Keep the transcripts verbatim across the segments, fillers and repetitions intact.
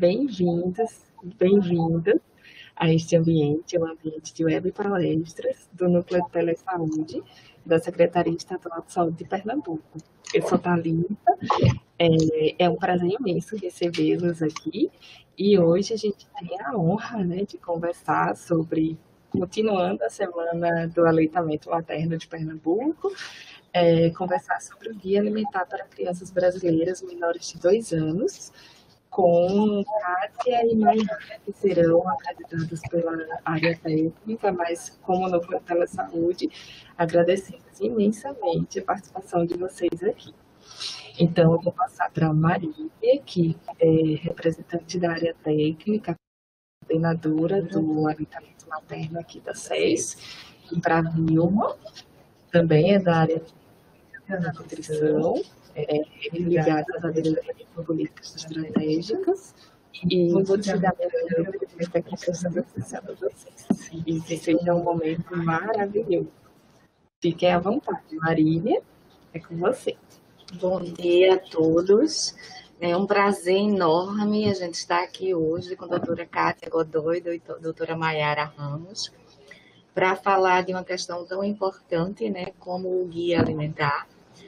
bem-vindos, bem-vindas a este ambiente, o ambiente de web palestras do Núcleo de Telesaúde da Secretaria Estadual de Saúde de Pernambuco. Eu sou Thalita, é, é um prazer imenso recebê-los aqui e hoje a gente tem a honra, né, de conversar sobre, continuando a semana do aleitamento materno de Pernambuco, é, conversar sobre o Guia Alimentar para Crianças Brasileiras menores de dois anos, com Kátia e Mayara, que serão acreditadas pela área técnica, mas como no Telesaúde, agradecemos imensamente a participação de vocês aqui. Então, eu vou passar para a Maria, que é representante da área técnica, coordenadora do aleitamento materno aqui da S E S, e para a Vilma, também é da área da nutrição, é, ligadas a diretoria de políticas estratégicas, e vou te dar minha técnicas para vocês. E que seja um momento maravilhoso. Fiquem à vontade. Marília, é com você. Bom dia a todos. É um prazer enorme a gente estar aqui hoje com a doutora Kátia Godoy e a doutora Mayara Ramos para falar de uma questão tão importante, né, como o guia alimentar.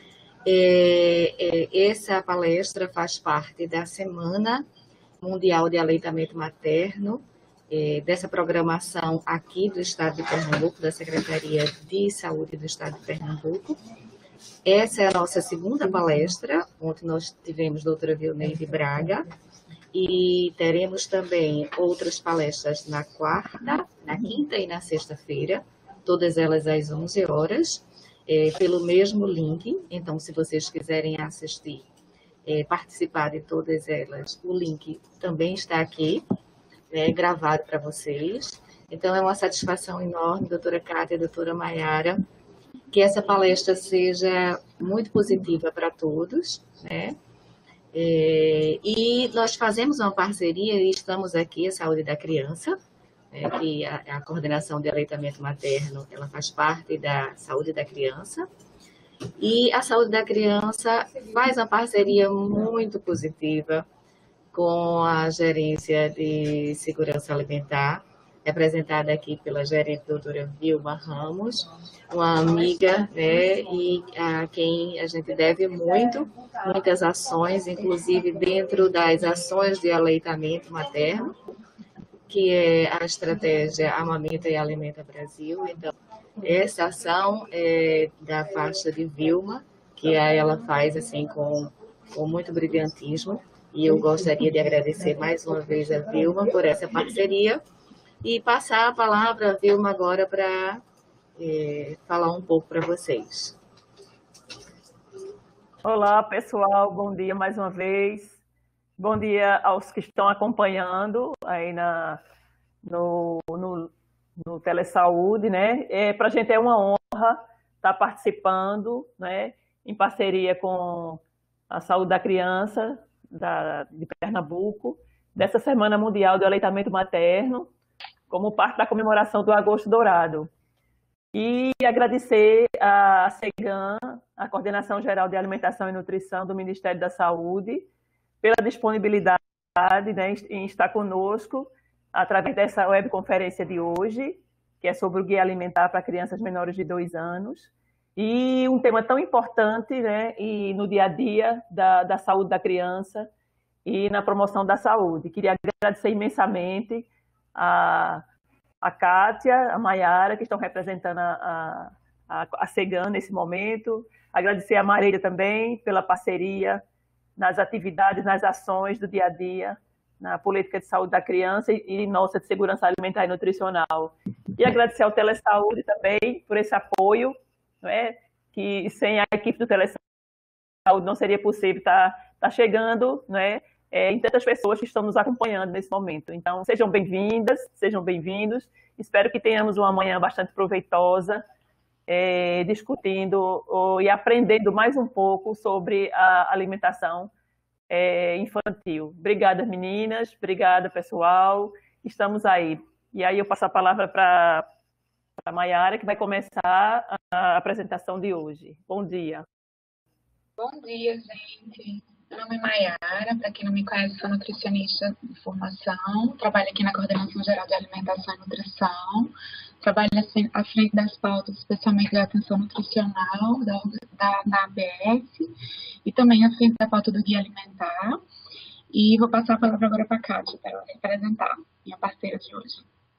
É, é, essa palestra faz parte da Semana Mundial de Aleitamento Materno, é, dessa programação aqui do Estado de Pernambuco, da Secretaria de Saúde do Estado de Pernambuco. Essa é a nossa segunda palestra, onde nós tivemos a doutora Vilneide Braga, e teremos também outras palestras na quarta, na quinta e na sexta-feira, todas elas às onze horas, é, pelo mesmo link. Então, se vocês quiserem assistir, é, participar de todas elas, o link também está aqui, é, gravado para vocês. Então, é uma satisfação enorme, doutora Kátia e doutora Mayara, que essa palestra seja muito positiva para todos, né? É, e nós fazemos uma parceria e estamos aqui, a Saúde da Criança, é, que a, a coordenação de aleitamento materno, ela faz parte da Saúde da Criança, e a Saúde da Criança faz uma parceria muito positiva com a Gerência de Segurança Alimentar, representada aqui pela gerente doutora Vilma Ramos, uma amiga, né, e a quem a gente deve muito, muitas ações, inclusive dentro das ações de aleitamento materno, que é a estratégia Amamenta e Alimenta Brasil. Então, essa ação é da faixa de Vilma, que ela faz assim com, com muito brilhantismo, e eu gostaria de agradecer mais uma vez a Vilma por essa parceria, e passar a palavra, Vilma, agora para é, falar um pouco para vocês. Olá, pessoal, bom dia mais uma vez. Bom dia aos que estão acompanhando aí na, no, no, no Telesaúde, né? É, para a gente é uma honra estar participando, né, em parceria com a Saúde da Criança da, de Pernambuco, dessa Semana Mundial do Aleitamento Materno, como parte da comemoração do Agosto Dourado. E agradecer a SEGAM, a Coordenação Geral de Alimentação e Nutrição do Ministério da Saúde, pela disponibilidade, né, em estar conosco através dessa webconferência de hoje, que é sobre o Guia Alimentar para Crianças Menores de dois anos, e um tema tão importante, né, e no dia a dia da, da saúde da criança e na promoção da saúde. Queria agradecer imensamente a, a Kátia, a Mayara, que estão representando a, a, a SEGAM nesse momento. Agradecer a Marília também pela parceria nas atividades, nas ações do dia a dia, na política de saúde da criança e, e nossa de segurança alimentar e nutricional. E agradecer ao Telesaúde também por esse apoio, não é? Que sem a equipe do Telesaúde não seria possível estar, estar chegando, não é? É, em tantas pessoas que estão nos acompanhando nesse momento. Então, sejam bem-vindas, sejam bem-vindos. Espero que tenhamos uma manhã bastante proveitosa, é, discutindo ou, e aprendendo mais um pouco sobre a alimentação é, infantil. Obrigada, meninas. Obrigada, pessoal. Estamos aí. E aí eu passo a palavra para a Mayara, que vai começar a apresentação de hoje. Bom dia. Bom dia, gente. Meu nome é Maiara, para quem não me conhece, sou nutricionista de formação, trabalho aqui na Coordenação Geral de Alimentação e Nutrição, trabalho assim, à frente das pautas, especialmente da atenção nutricional, da, da, da A B S, e também à frente da pauta do Guia Alimentar. E vou passar a palavra agora para a Kátia, para ela representar, minha parceira de hoje.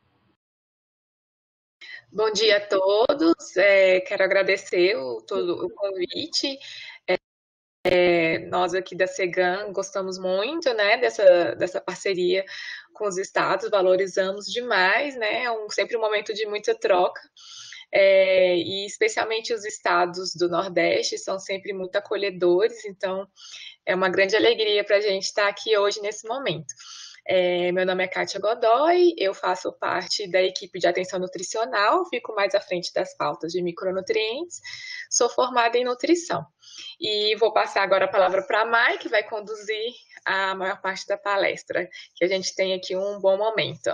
Bom dia a todos, é, quero agradecer o, todo o convite. É, nós aqui da SEGAM gostamos muito, né, dessa, dessa parceria com os estados, valorizamos demais, né, é um, sempre um momento de muita troca, é, e especialmente os estados do Nordeste são sempre muito acolhedores, então é uma grande alegria para a gente estar aqui hoje nesse momento. É, meu nome é Kátia Godoy, eu faço parte da equipe de atenção nutricional, fico mais à frente das pautas de micronutrientes, sou formada em nutrição. E vou passar agora a palavra para a Mai, que vai conduzir a maior parte da palestra, que a gente tem aqui um bom momento.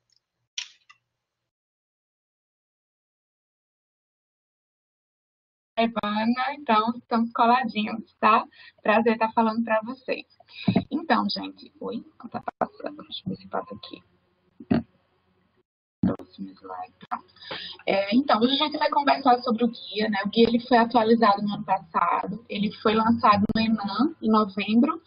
Evana, então estamos coladinhos, tá? Prazer estar falando para vocês. Então, gente, oi, tá passando, deixa eu ver se passa aqui. Próximo slide, pronto. É, então, hoje a gente vai conversar sobre o guia, né? O guia ele foi atualizado no ano passado, ele foi lançado no ENAM em novembro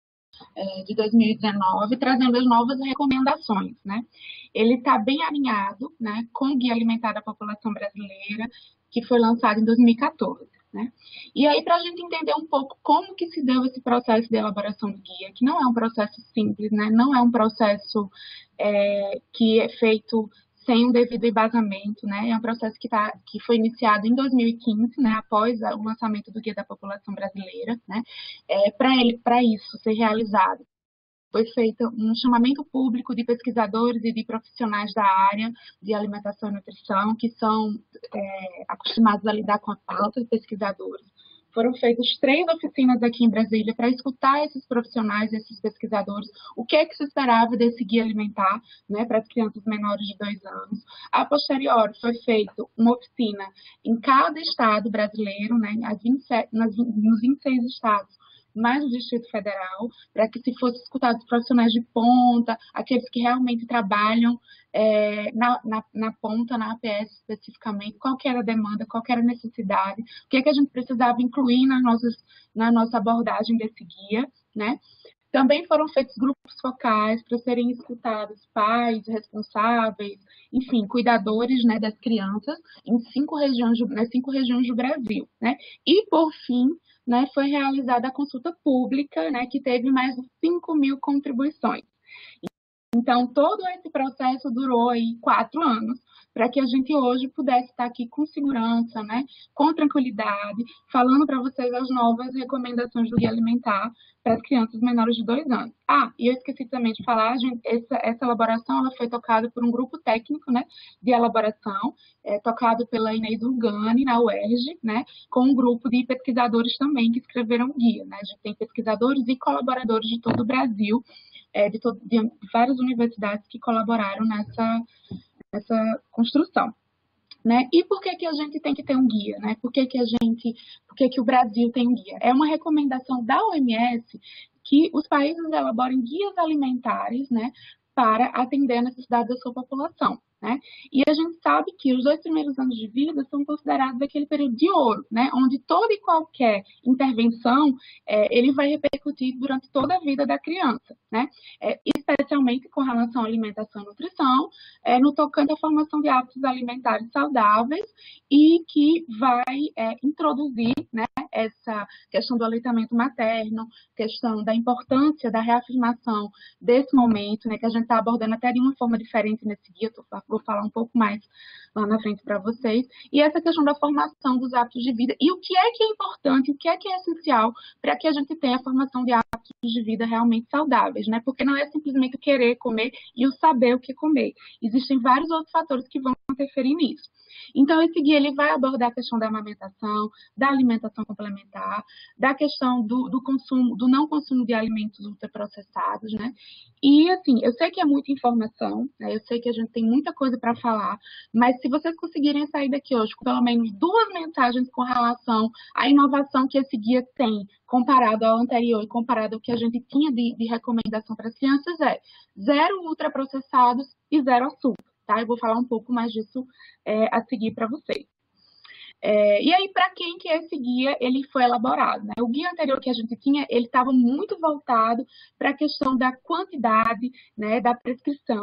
é, de dois mil e dezenove, trazendo as novas recomendações, né? Ele está bem alinhado, né, com o Guia Alimentar da População Brasileira, que foi lançado em dois mil e quatorze. Né? E aí, para a gente entender um pouco como que se deu esse processo de elaboração do guia, que não é um processo simples, né? Não é um processo é, que é feito sem um devido embasamento, né? É um processo que, tá, que foi iniciado em dois mil e quinze, né? Após o lançamento do Guia da População Brasileira, né? É, para ele, para isso ser realizado, foi feito um chamamento público de pesquisadores e de profissionais da área de alimentação e nutrição, que são é, acostumados a lidar com a pauta de pesquisadores. Foram feitas três oficinas aqui em Brasília para escutar esses profissionais, esses pesquisadores, o que é que se esperava desse guia alimentar, né, para as crianças menores de dois anos. A posteriori, foi feita uma oficina em cada estado brasileiro, né, as vinte e sete, nas, nos vinte e seis estados, mais o Distrito Federal, para que se fosse escutado os profissionais de ponta, aqueles que realmente trabalham é, na, na, na ponta, na A P S especificamente, qual que era a demanda, qual que era a necessidade, o que é que a gente precisava incluir nas nossas, na nossa abordagem desse guia, né? Também foram feitos grupos focais para serem escutados pais, responsáveis, enfim, cuidadores, né, das crianças em cinco regiões, nas cinco regiões do Brasil, né? E, por fim, né, foi realizada a consulta pública, né, que teve mais de cinco mil contribuições. Então, todo esse processo durou aí quatro anos, para que a gente hoje pudesse estar aqui com segurança, né, com tranquilidade, falando para vocês as novas recomendações do Guia Alimentar para as crianças menores de dois anos. Ah, e eu esqueci também de falar, gente, essa, essa elaboração ela foi tocada por um grupo técnico, né, de elaboração, é, tocado pela Inês Urgani, na U E R J, né, com um grupo de pesquisadores também que escreveram o guia. Né? A gente tem pesquisadores e colaboradores de todo o Brasil, é, de, todo, de várias universidades que colaboraram nessa, nessa construção. Né? E por que que a gente tem que ter um guia? Né? Por que que a gente, por que que o Brasil tem um guia? É uma recomendação da O M S que os países elaborem guias alimentares, né, para atender a necessidade da sua população. Né? E a gente sabe que os dois primeiros anos de vida são considerados aquele período de ouro, né? Onde toda e qualquer intervenção é, ele vai repercutir durante toda a vida da criança, né? É, especialmente com relação à alimentação e nutrição, é, no tocante à formação de hábitos alimentares saudáveis e que vai é, introduzir, né, essa questão do aleitamento materno, questão da importância da reafirmação desse momento, né, que a gente está abordando até de uma forma diferente nesse guia, tô, vou falar um pouco mais lá na frente para vocês, e essa questão da formação dos hábitos de vida, e o que é que é importante, o que é que é essencial para que a gente tenha a formação de hábitos de vida realmente saudáveis, né, porque não é simplesmente o querer comer e o saber o que comer, existem vários outros fatores que vão interferir nisso. Então, esse guia ele vai abordar a questão da amamentação, da alimentação complementar, da questão do, do consumo, do não consumo de alimentos ultraprocessados, né? E, assim, eu sei que é muita informação, né? Eu sei que a gente tem muita coisa para falar, mas se vocês conseguirem sair daqui hoje com pelo menos duas mensagens com relação à inovação que esse guia tem comparado ao anterior e comparado ao que a gente tinha de, de recomendação para as crianças, é zero ultraprocessados e zero açúcar, tá? Eu vou falar um pouco mais disso é, a seguir para vocês. É, e aí, para quem que esse guia ele foi elaborado? Né? O guia anterior que a gente tinha, ele estava muito voltado para a questão da quantidade, né, da prescrição,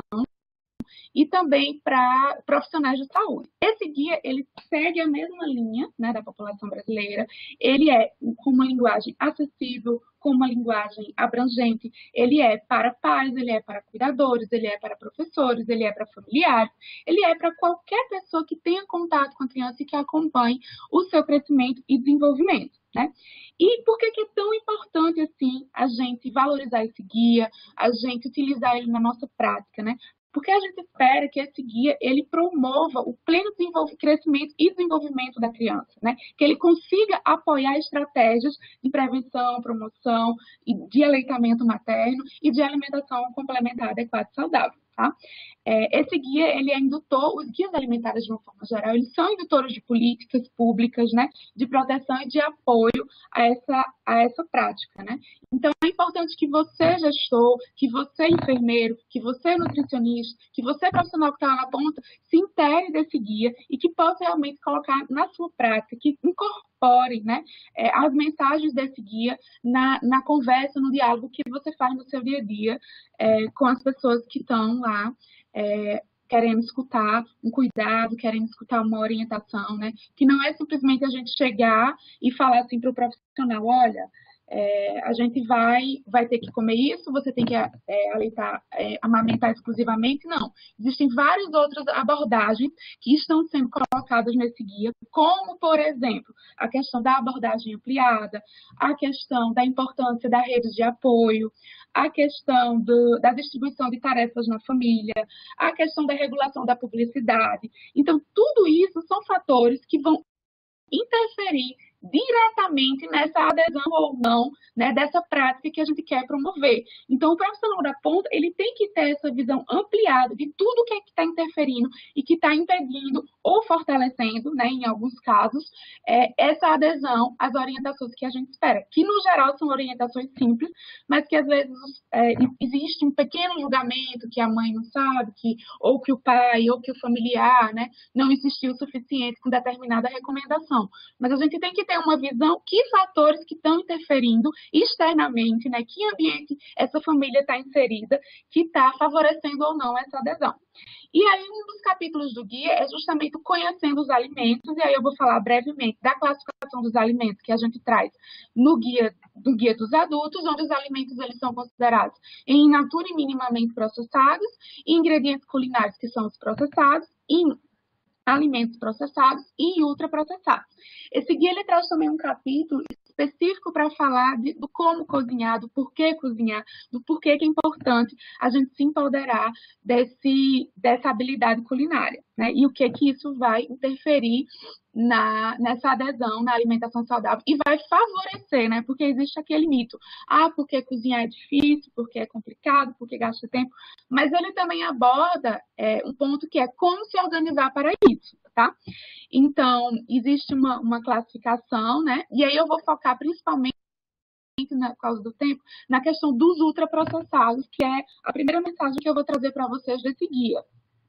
e também para profissionais de saúde. Esse guia, ele segue a mesma linha, né, da população brasileira, ele é com uma linguagem acessível, com uma linguagem abrangente, ele é para pais, ele é para cuidadores, ele é para professores, ele é para familiares, ele é para qualquer pessoa que tenha contato com a criança e que acompanhe o seu crescimento e desenvolvimento. Né? E por que, que é tão importante assim a gente valorizar esse guia, a gente utilizar ele na nossa prática, né? Porque a gente espera que esse guia ele promova o pleno crescimento e desenvolvimento da criança, né? Que ele consiga apoiar estratégias de prevenção, promoção, de aleitamento materno e de alimentação complementar adequada e saudável. Tá? É, esse guia ele é indutor, os guias alimentares de uma forma geral, eles são indutores de políticas públicas, né, de proteção e de apoio a essa, a essa prática. Né? Então, é importante que você, gestor, que você, enfermeiro, que você, nutricionista, que você, profissional que está na ponta, se intere desse guia e que possa realmente colocar na sua prática, que incorpore, né, é, as mensagens desse guia na, na conversa, no diálogo que você faz no seu dia a dia é, com as pessoas que estão lá é, querendo escutar um cuidado, querendo escutar uma orientação, né? Que não é simplesmente a gente chegar e falar assim para o profissional, olha, é, a gente vai, vai ter que comer isso, você tem que é, aleitar, é, amamentar exclusivamente, não. Existem várias outras abordagens que estão sendo colocadas nesse guia, como, por exemplo, a questão da abordagem ampliada, a questão da importância da rede de apoio, a questão do, da distribuição de tarefas na família, a questão da regulação da publicidade. Então, tudo isso são fatores que vão interferir diretamente nessa adesão ou não, né, dessa prática que a gente quer promover. Então, o profissional da ponta, ele tem que ter essa visão ampliada de tudo que é está interferindo e que está impedindo ou fortalecendo, né, em alguns casos, é, essa adesão às orientações que a gente espera, que, no geral, são orientações simples, mas que, às vezes, é, existe um pequeno julgamento que a mãe não sabe, que, ou que o pai, ou que o familiar, né, não insistiu o suficiente com determinada recomendação. Mas a gente tem que ter uma visão que fatores que estão interferindo externamente, né, que ambiente essa família está inserida, que está favorecendo ou não essa adesão. E aí, um dos capítulos do guia é justamente conhecendo os alimentos, e aí eu vou falar brevemente da classificação dos alimentos que a gente traz no guia, do guia dos adultos, onde os alimentos eles são considerados em in natura e minimamente processados, e ingredientes culinários que são os processados, e alimentos processados e ultraprocessados. Esse guia ele traz também um capítulo específico para falar de, do como cozinhar, do porquê cozinhar, do porquê que é importante a gente se empoderar desse, dessa habilidade culinária, né? E o que que isso vai interferir na, nessa adesão na alimentação saudável e vai favorecer, né? Porque existe aquele mito, ah, porque cozinhar é difícil, porque é complicado, porque gasta tempo, mas ele também aborda é, um ponto que é como se organizar para isso, tá? Então, existe uma, uma classificação, né? E aí eu vou focar principalmente, né, por causa do tempo, na questão dos ultraprocessados, que é a primeira mensagem que eu vou trazer para vocês desse guia,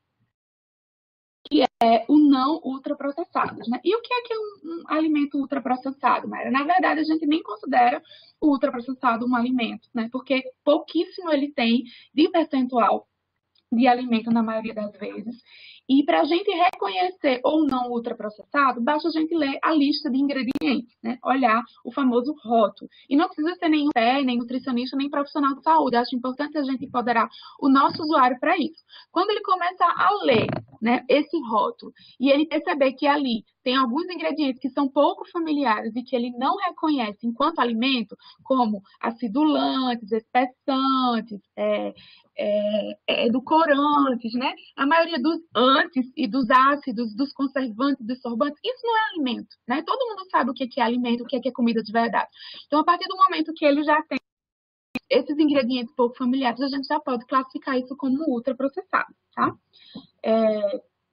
que é o não ultraprocessados, né? E o que é que é um, um alimento ultraprocessado, Mayra? Na verdade, a gente nem considera o ultraprocessado um alimento, né? Porque pouquíssimo ele tem de percentual de alimento na maioria das vezes. E para a gente reconhecer ou não o ultraprocessado, basta a gente ler a lista de ingredientes, né? Olhar o famoso rótulo. E não precisa ser nenhum pé, nem nutricionista, nem profissional de saúde. Acho importante a gente empoderar o nosso usuário para isso. Quando ele começa a ler, né, esse rótulo e ele perceber que ali tem alguns ingredientes que são pouco familiares e que ele não reconhece enquanto alimento, como acidulantes, espessantes, é, é, edulcorantes, né? A maioria dos antes e dos ácidos, dos conservantes, dos sorbantes, isso não é alimento, né? Todo mundo sabe o que é alimento, o que é comida de verdade. Então, a partir do momento que ele já tem esses ingredientes pouco familiares, a gente já pode classificar isso como ultraprocessado, tá? É,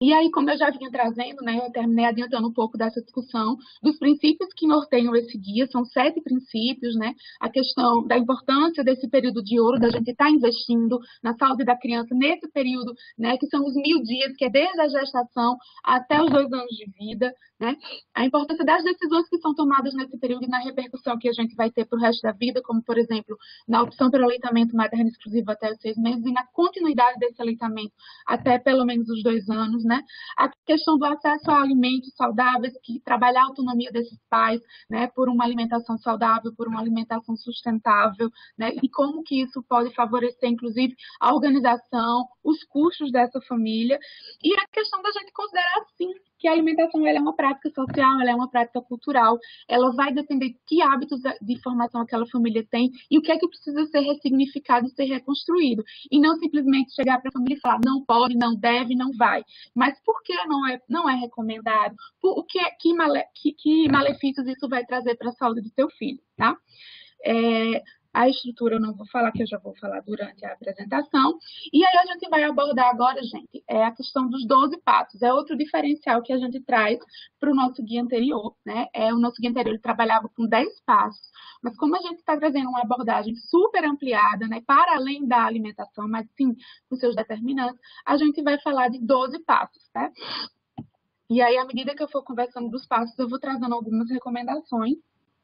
E aí, como eu já vinha trazendo, né, eu terminei adiantando um pouco dessa discussão dos princípios que norteiam esse guia, são sete princípios, né, a questão da importância desse período de ouro, da gente estar investindo na saúde da criança nesse período, né, que são os mil dias, que é desde a gestação até os dois anos de vida, né, a importância das decisões que são tomadas nesse período e na repercussão que a gente vai ter para o resto da vida, como, por exemplo, na opção pelo aleitamento materno exclusivo até os seis meses e na continuidade desse aleitamento até pelo menos os dois anos, né? A questão do acesso a alimentos saudáveis, que trabalhar a autonomia desses pais, né, por uma alimentação saudável, por uma alimentação sustentável, né, e como que isso pode favorecer, inclusive, a organização, os custos dessa família, e a questão da gente considerar, sim, que a alimentação ela é uma prática social, ela é uma prática cultural, ela vai depender de que hábitos de formação aquela família tem e o que é que precisa ser ressignificado e ser reconstruído. E não simplesmente chegar para a família e falar não pode, não deve, não vai. Mas por que não é, não é recomendado? Por, o que, é, que, male, que, que malefícios isso vai trazer para a saúde do seu filho, tá? É, a estrutura eu não vou falar, que eu já vou falar durante a apresentação. E aí a gente vai abordar agora, gente, é a questão dos doze passos. É outro diferencial que a gente traz para o nosso guia anterior, né? É, o nosso guia anterior ele trabalhava com dez passos, mas como a gente está trazendo uma abordagem super ampliada, né, para além da alimentação, mas sim com seus determinantes, a gente vai falar de doze passos, tá? E aí, à medida que eu for conversando dos passos, eu vou trazendo algumas recomendações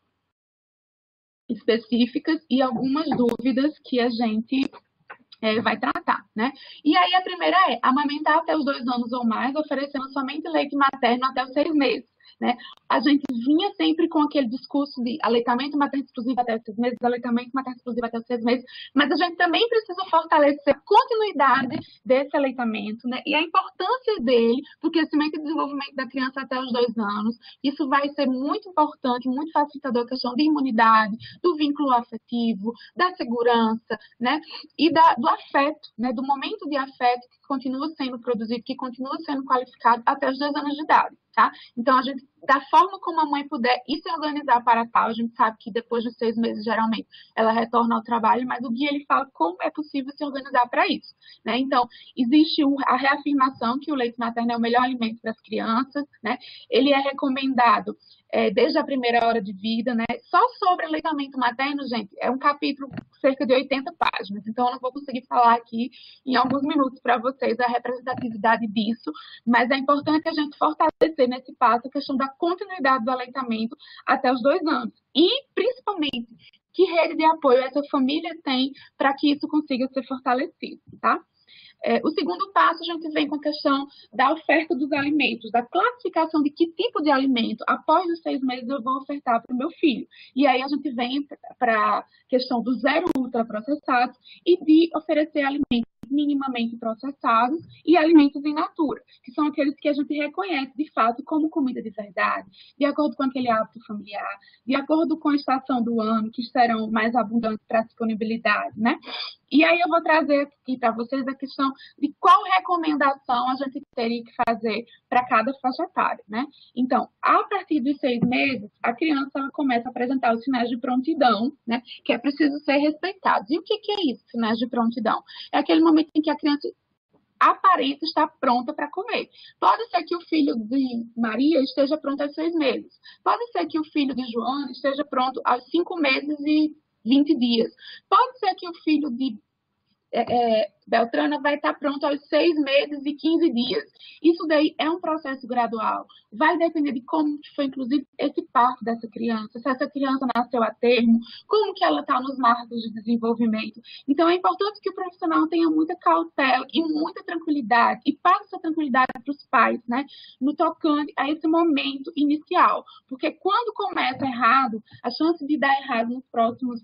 específicas e algumas dúvidas que a gente é, vai tratar, né? E aí a primeira é amamentar até os dois anos ou mais, oferecendo somente leite materno até os seis meses, né? A gente vinha sempre com aquele discurso de aleitamento materno exclusivo até os seis meses, aleitamento materno exclusivo até os seis meses, mas a gente também precisa fortalecer a continuidade desse aleitamento, né? E a importância dele para o crescimento e desenvolvimento da criança até os dois anos. Isso vai ser muito importante, muito facilitador a questão de imunidade, do vínculo afetivo, da segurança, né? E da, do afeto, né? Do momento de afeto que continua sendo produzido, que continua sendo qualificado até os dois anos de idade, tá? Então, a gente, da forma como a mãe puder ir se organizar para tal, a gente sabe que depois de seis meses, geralmente, ela retorna ao trabalho, mas o guia ele fala como é possível se organizar para isso, né? Então, existe a reafirmação que o leite materno é o melhor alimento para as crianças, né? Ele é recomendado é, desde a primeira hora de vida, né? Só sobre aleitamento materno, gente, é um capítulo cerca de oitenta páginas, então eu não vou conseguir falar aqui em alguns minutos para vocês a representatividade disso, mas é importante que a gente fortalecer nesse passo a questão da continuidade do aleitamento até os dois anos. E, principalmente, que rede de apoio essa família tem para que isso consiga ser fortalecido, tá? É, o segundo passo, a gente vem com a questão da oferta dos alimentos, da classificação de que tipo de alimento, após os seis meses, eu vou ofertar para o meu filho. E aí a gente vem para a questão do zero ultraprocessados e de oferecer alimentos minimamente processados e alimentos in natura, que são aqueles que a gente reconhece, de fato, como comida de verdade, de acordo com aquele hábito familiar, de acordo com a estação do ano, que serão mais abundantes para a disponibilidade, né? E aí eu vou trazer aqui para vocês a questão de qual recomendação a gente teria que fazer para cada faixa etária, né? Então, a partir dos seis meses, a criança ela começa a apresentar os sinais de prontidão, né? Que é preciso ser respeitados. E o que, que é isso, sinais de prontidão? É aquele momento em que a criança aparenta estar pronta para comer. Pode ser que o filho de Maria esteja pronto aos seis meses. Pode ser que o filho de Joana esteja pronto aos cinco meses e vinte dias. Pode ser que o filho de é, é, Beltrana vai estar pronto aos seis meses e quinze dias. Isso daí é um processo gradual. Vai depender de como foi, inclusive, esse parto dessa criança, se essa criança nasceu a termo, como que ela está nos marcos de desenvolvimento. Então, é importante que o profissional tenha muita cautela e muita tranquilidade, e passe essa tranquilidade para os pais, né, no tocante a esse momento inicial. Porque quando começa errado, a chance de dar errado nos próximos,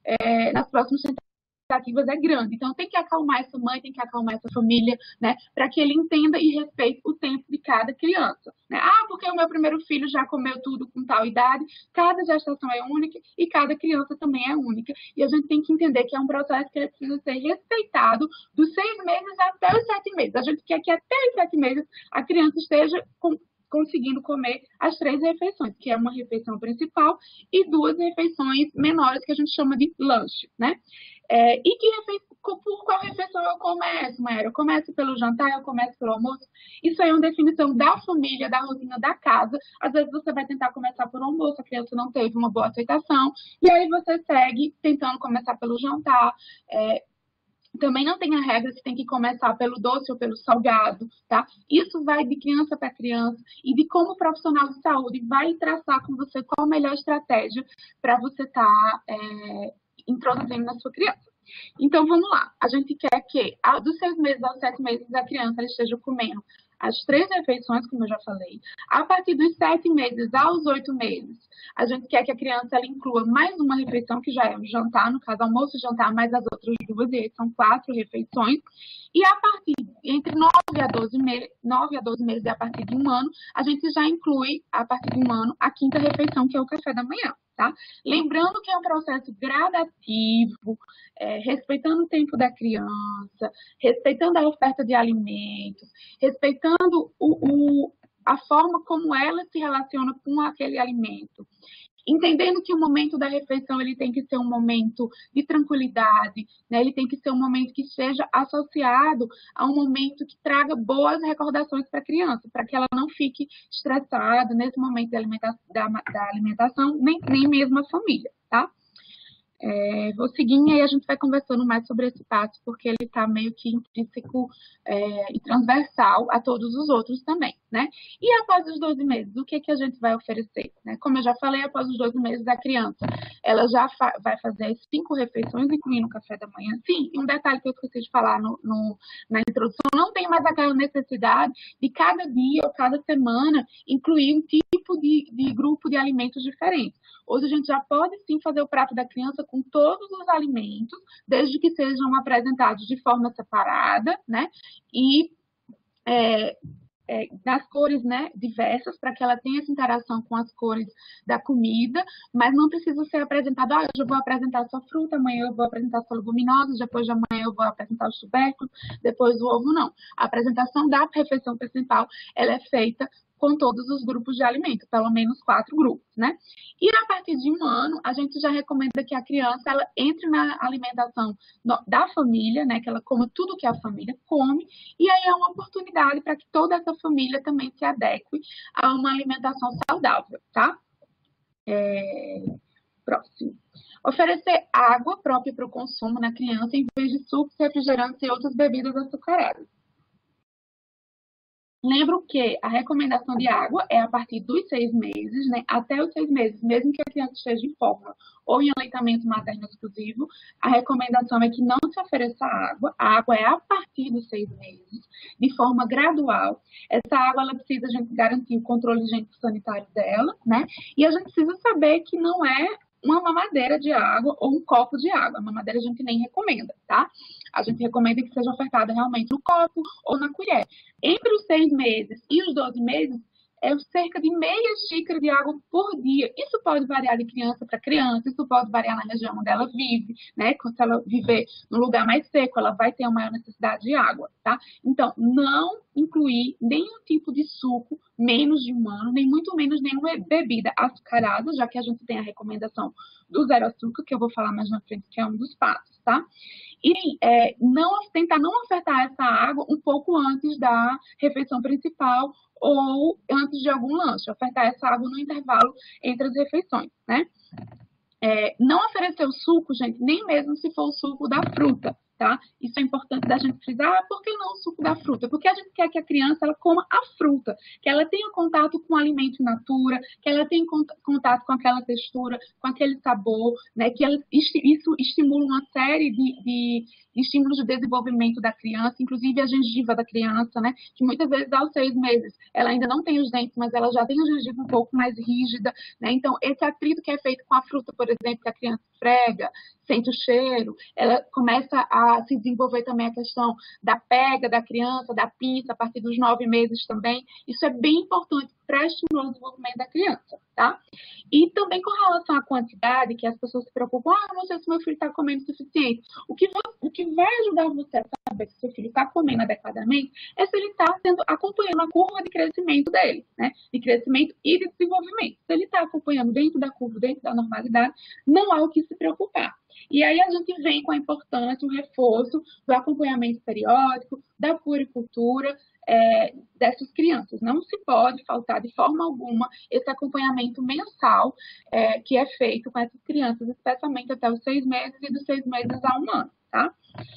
é, nas próximas é grande. Então, tem que acalmar essa mãe, tem que acalmar essa família, né, para que ele entenda e respeite o tempo de cada criança, né? Ah, porque o meu primeiro filho já comeu tudo com tal idade. Cada gestação é única e cada criança também é única. E a gente tem que entender que é um processo que ele precisa ser respeitado dos seis meses até os sete meses. A gente quer que até os sete meses a criança esteja com conseguindo comer as três refeições, que é uma refeição principal e duas refeições menores, que a gente chama de lanche, né? É, e que por qual refeição eu começo, Maera? Eu começo pelo jantar, eu começo pelo almoço? Isso aí é uma definição da família, da rotina da casa. Às vezes você vai tentar começar pelo almoço, a criança não teve uma boa aceitação, e aí você segue tentando começar pelo jantar. É, também não tem a regra se tem que começar pelo doce ou pelo salgado, tá? Isso vai de criança para criança e de como o profissional de saúde vai traçar com você qual a melhor estratégia para você estar tá, é, introduzindo na sua criança. Então, vamos lá. A gente quer que dos seis meses aos sete meses a criança ela esteja comendo as três refeições, como eu já falei. A partir dos sete meses aos oito meses, a gente quer que a criança ela inclua mais uma refeição, que já é o jantar, no caso, almoço e jantar, mais as outras duas, e aí são quatro refeições. E a partir, entre nove a doze meses, nove a doze meses e a partir de um ano, a gente já inclui, a partir de um ano, a quinta refeição, que é o café da manhã. Tá? Lembrando que é um processo gradativo, é, respeitando o tempo da criança, respeitando a oferta de alimentos, respeitando o, o, a forma como ela se relaciona com aquele alimento. Entendendo que o momento da refeição ele tem que ser um momento de tranquilidade, né? Ele tem que ser um momento que seja associado a um momento que traga boas recordações para a criança, para que ela não fique estressada nesse momento da alimentação, da, da alimentação nem, nem mesmo a família, tá? É, vou seguindo e aí a gente vai conversando mais sobre esse passo, porque ele está meio que intrínseco é, e transversal a todos os outros também, né? E após os doze meses, o que, que a gente vai oferecer? Né? Como eu já falei, após os doze meses, a criança ela já fa vai fazer as cinco refeições, incluindo o café da manhã. Sim, e um detalhe que eu esqueci de falar no, no, na introdução, não tem mais aquela necessidade de cada dia ou cada semana incluir um tipo de, de grupo de alimentos diferentes. Hoje a gente já pode sim fazer o prato da criança com todos os alimentos, desde que sejam apresentados de forma separada, né? E é, é, das cores, né, diversas, para que ela tenha essa interação com as cores da comida, mas não precisa ser apresentado, ah, hoje eu vou apresentar só fruta, amanhã eu vou apresentar só leguminosas, depois de amanhã eu vou apresentar os tubérculos, depois o ovo, não. A apresentação da refeição principal, ela é feita com todos os grupos de alimento, pelo menos quatro grupos, né? E a partir de um ano, a gente já recomenda que a criança ela entre na alimentação no, da família, né? Que ela coma tudo que a família come, e aí é uma oportunidade para que toda essa família também se adeque a uma alimentação saudável, tá? É... Próximo. Oferecer água própria para o consumo na criança, em vez de sucos, refrigerantes e outras bebidas açucaradas. Lembro que a recomendação de água é a partir dos seis meses, né? Até os seis meses, mesmo que a criança esteja em fórmula ou em aleitamento materno exclusivo, a recomendação é que não se ofereça água. A água é a partir dos seis meses, de forma gradual. Essa água, ela precisa a gente garantir o controle higiênico-sanitário dela, né? E a gente precisa saber que não é uma mamadeira de água ou um copo de água. A mamadeira a gente nem recomenda, tá? A gente recomenda que seja ofertada realmente no copo ou na colher. Entre os seis meses e os doze meses, é cerca de meia xícara de água por dia. Isso pode variar de criança para criança, isso pode variar na região onde ela vive, né? Se ela viver num lugar mais seco, ela vai ter uma maior necessidade de água, tá? Então, não incluir nenhum tipo de suco menos de um ano, nem muito menos nenhuma bebida açucarada, já que a gente tem a recomendação do zero açúcar, que eu vou falar mais na frente, que é um dos passos, tá? E é, não, tentar não ofertar essa água um pouco antes da refeição principal ou antes de algum lanche, ofertar essa água no intervalo entre as refeições, né? É, não oferecer o suco, gente, nem mesmo se for o suco da fruta, tá? Isso é importante da gente frisar. Ah, por que não o suco da fruta? Porque a gente quer que a criança ela coma a fruta, que ela tenha contato com o alimento in natura, que ela tenha contato com aquela textura, com aquele sabor, né? Que ela, isso estimula uma série de, de estímulos de desenvolvimento da criança, inclusive a gengiva da criança, né? Que muitas vezes aos seis meses ela ainda não tem os dentes, mas ela já tem a gengiva um pouco mais rígida, né? Então, esse atrito que é feito com a fruta, por exemplo, que a criança esfrega, sente o cheiro, ela começa a se desenvolver também a questão da pega da criança, da pinça, a partir dos nove meses também. Isso é bem importante para estimular o desenvolvimento da criança, tá? E também com relação à quantidade, que as pessoas se preocupam, ah, não sei se meu filho está comendo o suficiente. O que, o que vai ajudar você a saber se seu filho está comendo adequadamente é se ele está acompanhando a curva de crescimento dele, né? De crescimento e de desenvolvimento. Se ele está acompanhando dentro da curva, dentro da normalidade, não há o que se preocupar, E aí a gente vem com a importância, o reforço do acompanhamento periódico, da puericultura, é, dessas crianças. Não se pode faltar de forma alguma esse acompanhamento mensal é, que é feito com essas crianças, especialmente até os seis meses e dos seis meses a um ano, tá?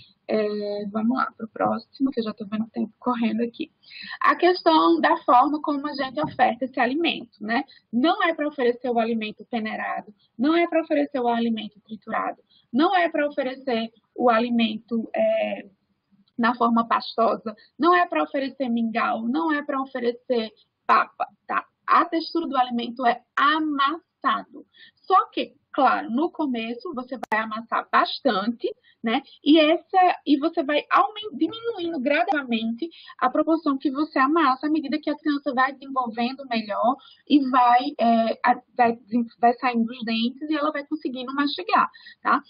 É, vamos lá para o próximo, que eu já estou vendo o tempo correndo aqui. A questão da forma como a gente oferta esse alimento, né? Não é para oferecer o alimento peneirado, não é para oferecer o alimento triturado, não é para oferecer o alimento é, na forma pastosa, não é para oferecer mingau, não é para oferecer papa, tá? A textura do alimento é amassado. Só que, claro, no começo você vai amassar bastante, né? E, essa, e você vai diminuindo gradativamente a proporção que você amassa à medida que a criança vai desenvolvendo melhor e vai, é, vai, vai saindo dos dentes e ela vai conseguindo mastigar, tá?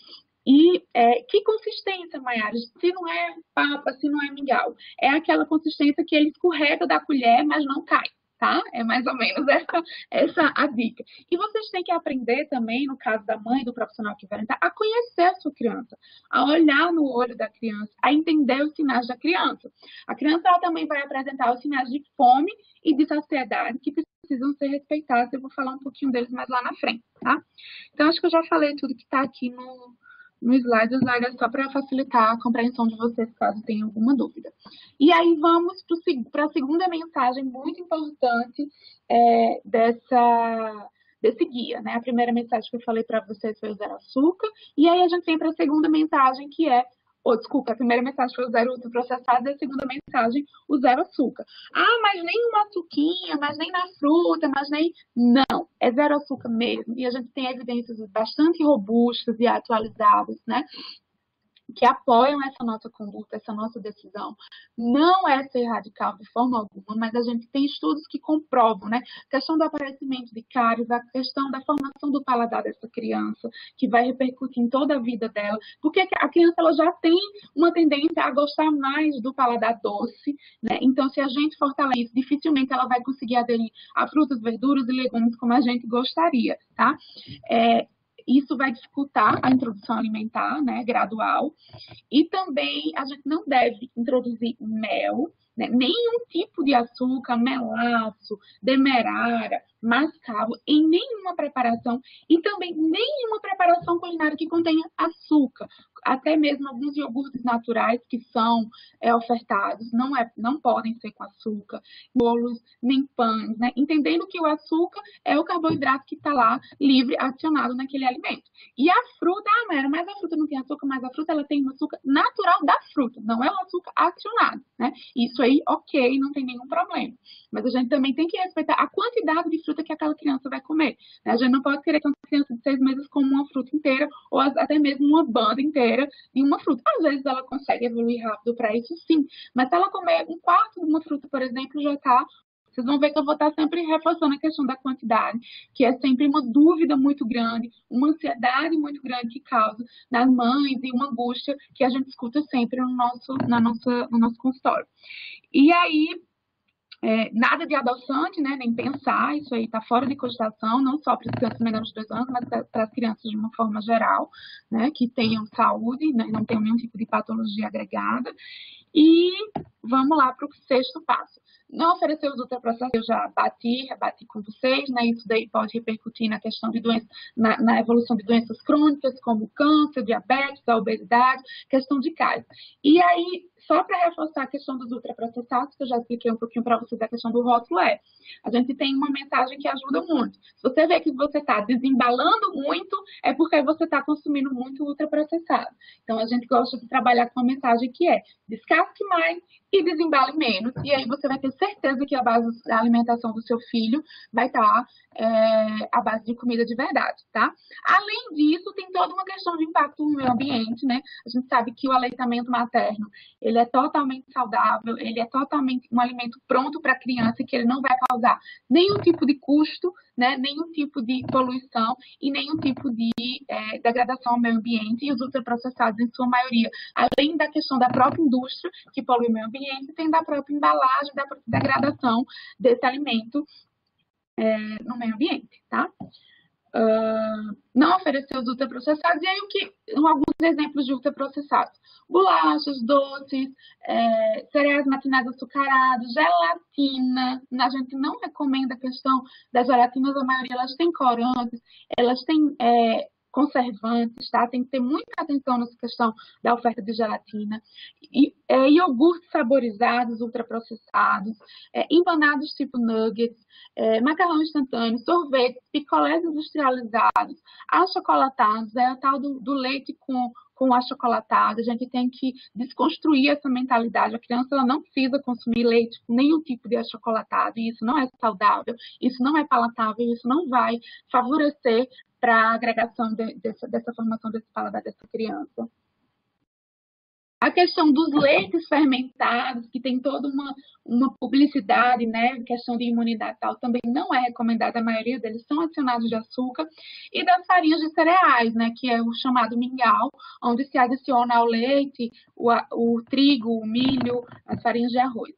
E é, que consistência, Maiara? Se não é papa, se não é mingau, é aquela consistência que ele escorrega da colher, mas não cai, tá? É mais ou menos essa, essa a dica. E vocês têm que aprender também, no caso da mãe, do profissional que vai entrar, a conhecer a sua criança, a olhar no olho da criança, a entender os sinais da criança. A criança ela também vai apresentar os sinais de fome e de saciedade que precisam ser respeitados. Eu vou falar um pouquinho deles mais lá na frente, tá? Então, acho que eu já falei tudo que está aqui no... no slide, o slide é só para facilitar a compreensão de vocês, caso tenham alguma dúvida. E aí vamos para a segunda mensagem muito importante é, dessa, desse guia, né? A primeira mensagem que eu falei para vocês foi o zero açúcar, e aí a gente vem para a segunda mensagem, que é, oh, desculpa, a primeira mensagem foi o zero ultraprocessado, e a segunda mensagem, o zero açúcar. Ah, mas nem uma açuquinha, mas nem na fruta, mas nem... Não, é zero açúcar mesmo. E a gente tem evidências bastante robustas e atualizadas, né? Que apoiam essa nossa conduta, essa nossa decisão. Não é ser radical de forma alguma, mas a gente tem estudos que comprovam, né? A questão do aparecimento de cáries, a questão da formação do paladar dessa criança, que vai repercutir em toda a vida dela, porque a criança ela já tem uma tendência a gostar mais do paladar doce, né? Então, se a gente fortalece, dificilmente ela vai conseguir aderir a frutas, verduras e legumes como a gente gostaria, tá? É, Isso vai dificultar a introdução alimentar, né, gradual. E também a gente não deve introduzir mel, né, nenhum tipo de açúcar, melaço, demerara, mascavo, em nenhuma preparação. E também nenhuma preparação culinária que contenha açúcar. Até mesmo alguns iogurtes naturais que são é, ofertados, não, é, não podem ser com açúcar, bolos, nem pães, né? Entendendo que o açúcar é o carboidrato que está lá, livre, acionado naquele alimento. E a fruta, ah, Mara, mas a fruta não tem açúcar, mas a fruta ela tem o açúcar natural da fruta, não é o açúcar acionado, né? Isso aí, ok, não tem nenhum problema. Mas a gente também tem que respeitar a quantidade de fruta que aquela criança vai comer, né? A gente não pode querer que uma criança de seis meses coma uma fruta inteira, ou até mesmo uma banda inteira de uma fruta. Às vezes ela consegue evoluir rápido para isso, sim. Mas se ela comer um quarto de uma fruta, por exemplo, já está... Vocês vão ver que eu vou estar sempre reforçando a questão da quantidade, que é sempre uma dúvida muito grande, uma ansiedade muito grande que causa nas mães e uma angústia que a gente escuta sempre no nosso, na nossa, no nosso consultório. E aí... É, nada de adoçante, né, nem pensar, isso aí está fora de cogitação, não só para as crianças menores de dois anos, mas para as crianças de uma forma geral, né, que tenham saúde, né, não tenham nenhum tipo de patologia agregada. E vamos lá para o sexto passo. Não oferecer os ultraprocessados, eu já bati, rebati com vocês, né? Isso daí pode repercutir na questão de doenças, na, na evolução de doenças crônicas, como câncer, diabetes, a obesidade, questão de cáries. E aí, só para reforçar a questão dos ultraprocessados, que eu já expliquei um pouquinho para vocês a questão do rótulo, é, a gente tem uma mensagem que ajuda muito. Se você vê que você está desembalando muito, é porque você está consumindo muito ultraprocessado. Então, a gente gosta de trabalhar com uma mensagem que é, descasque mais e desembale menos. E aí você vai ter certeza que a base da alimentação do seu filho vai estar é, à base de comida de verdade, tá? Além disso, tem toda uma questão de impacto no meio ambiente, né? A gente sabe que o aleitamento materno, ele é totalmente saudável, ele é totalmente um alimento pronto para a criança, que ele não vai causar nenhum tipo de custo, né? Nenhum tipo de poluição e nenhum tipo de é, degradação ao meio ambiente. E os ultraprocessados, em sua maioria, além da questão da própria indústria, que polui o meio ambiente, tem da própria embalagem, da própria degradação desse alimento é, no meio ambiente, tá? uh, não oferecer os ultraprocessados. E aí, o que, alguns exemplos de ultraprocessados: bolachas, doces, é, cereais matinados açucarados, gelatina. A gente não recomenda a questão das gelatinas, a maioria elas têm corantes, elas têm é, conservantes, tá? Tem que ter muita atenção nessa questão da oferta de gelatina. E, é, iogurtes saborizados, ultraprocessados, é, empanados tipo nuggets, é, macarrão instantâneo, sorvetes, picolés industrializados, achocolatados, é o tal do, do leite com, com achocolatado. A gente tem que desconstruir essa mentalidade. A criança ela não precisa consumir leite com nenhum tipo de achocolatado, e isso não é saudável, isso não é palatável, isso não vai favorecer para a agregação de, dessa, dessa formação desse paladar dessa criança. A questão dos leites fermentados, que tem toda uma, uma publicidade, né, questão de imunidade e tal, também não é recomendada, a maioria deles são adicionados de açúcar, e das farinhas de cereais, né, que é o chamado mingau, onde se adiciona ao leite o, o trigo, o milho, as farinhas de arroz.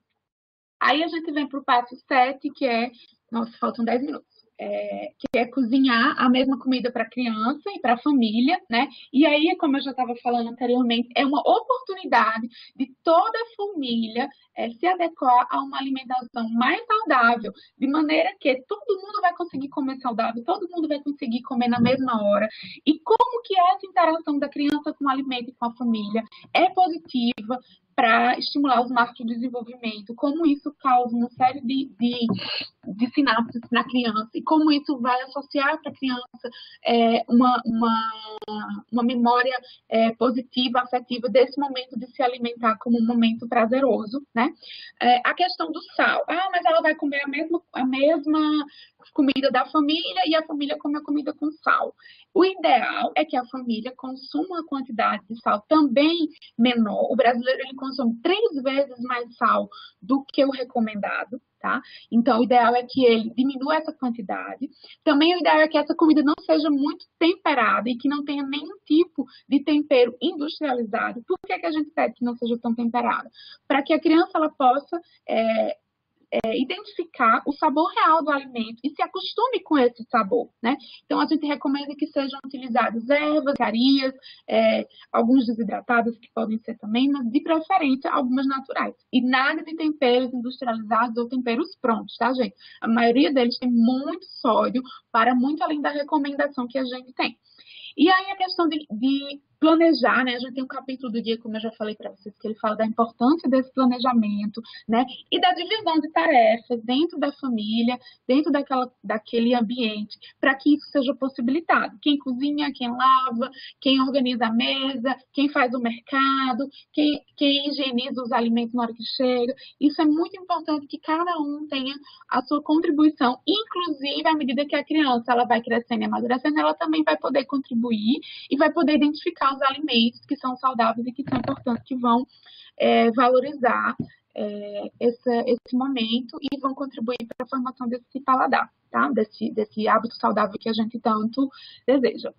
Aí a gente vem para o passo sete, que é... Nossa, faltam dez minutos. É, que é cozinhar a mesma comida para a criança e para a família, né? E aí, como eu já estava falando anteriormente, é uma oportunidade de toda a família é, se adequar a uma alimentação mais saudável, de maneira que todo mundo vai conseguir comer saudável, todo mundo vai conseguir comer na mesma hora. E como que essa interação da criança com o alimento e com a família é positiva para estimular os marcos de desenvolvimento, como isso causa uma série de, de, de sinapses na criança e como isso vai associar para a criança é, uma, uma, uma memória é, positiva, afetiva desse momento de se alimentar como um momento prazeroso, né? É, a questão do sal. Ah, mas ela vai comer a mesma, a mesma comida da família e a família come a comida com sal. O ideal é que a família consuma uma quantidade de sal também menor. O brasileiro ele consome três vezes mais sal do que o recomendado, tá? Então, o ideal é que ele diminua essa quantidade. Também o ideal é que essa comida não seja muito temperada e que não tenha nenhum tipo de tempero industrializado. Por que que a gente pede que não seja tão temperada? Para que a criança ela possa... É, É, identificar o sabor real do alimento e se acostume com esse sabor, né? Então, a gente recomenda que sejam utilizadas ervas, carias, é, alguns desidratados que podem ser também, mas de preferência algumas naturais. E nada de temperos industrializados ou temperos prontos, tá, gente? A maioria deles tem muito sódio, para muito além da recomendação que a gente tem. E aí a questão de, de planejar, né? A gente tem um capítulo do guia, como eu já falei para vocês, que ele fala da importância desse planejamento, né? E da divisão de tarefas dentro da família, dentro daquela, daquele ambiente, para que isso seja possibilitado. Quem cozinha, quem lava, quem organiza a mesa, quem faz o mercado, quem, quem higieniza os alimentos na hora que chega. Isso é muito importante que cada um tenha a sua contribuição, inclusive à medida que a criança ela vai crescendo e amadurecendo, ela também vai poder contribuir e vai poder identificar os alimentos que são saudáveis e que são importantes, que vão é, valorizar é, esse, esse momento e vão contribuir para a formação desse paladar, tá? Desse, desse hábito saudável que a gente tanto deseja.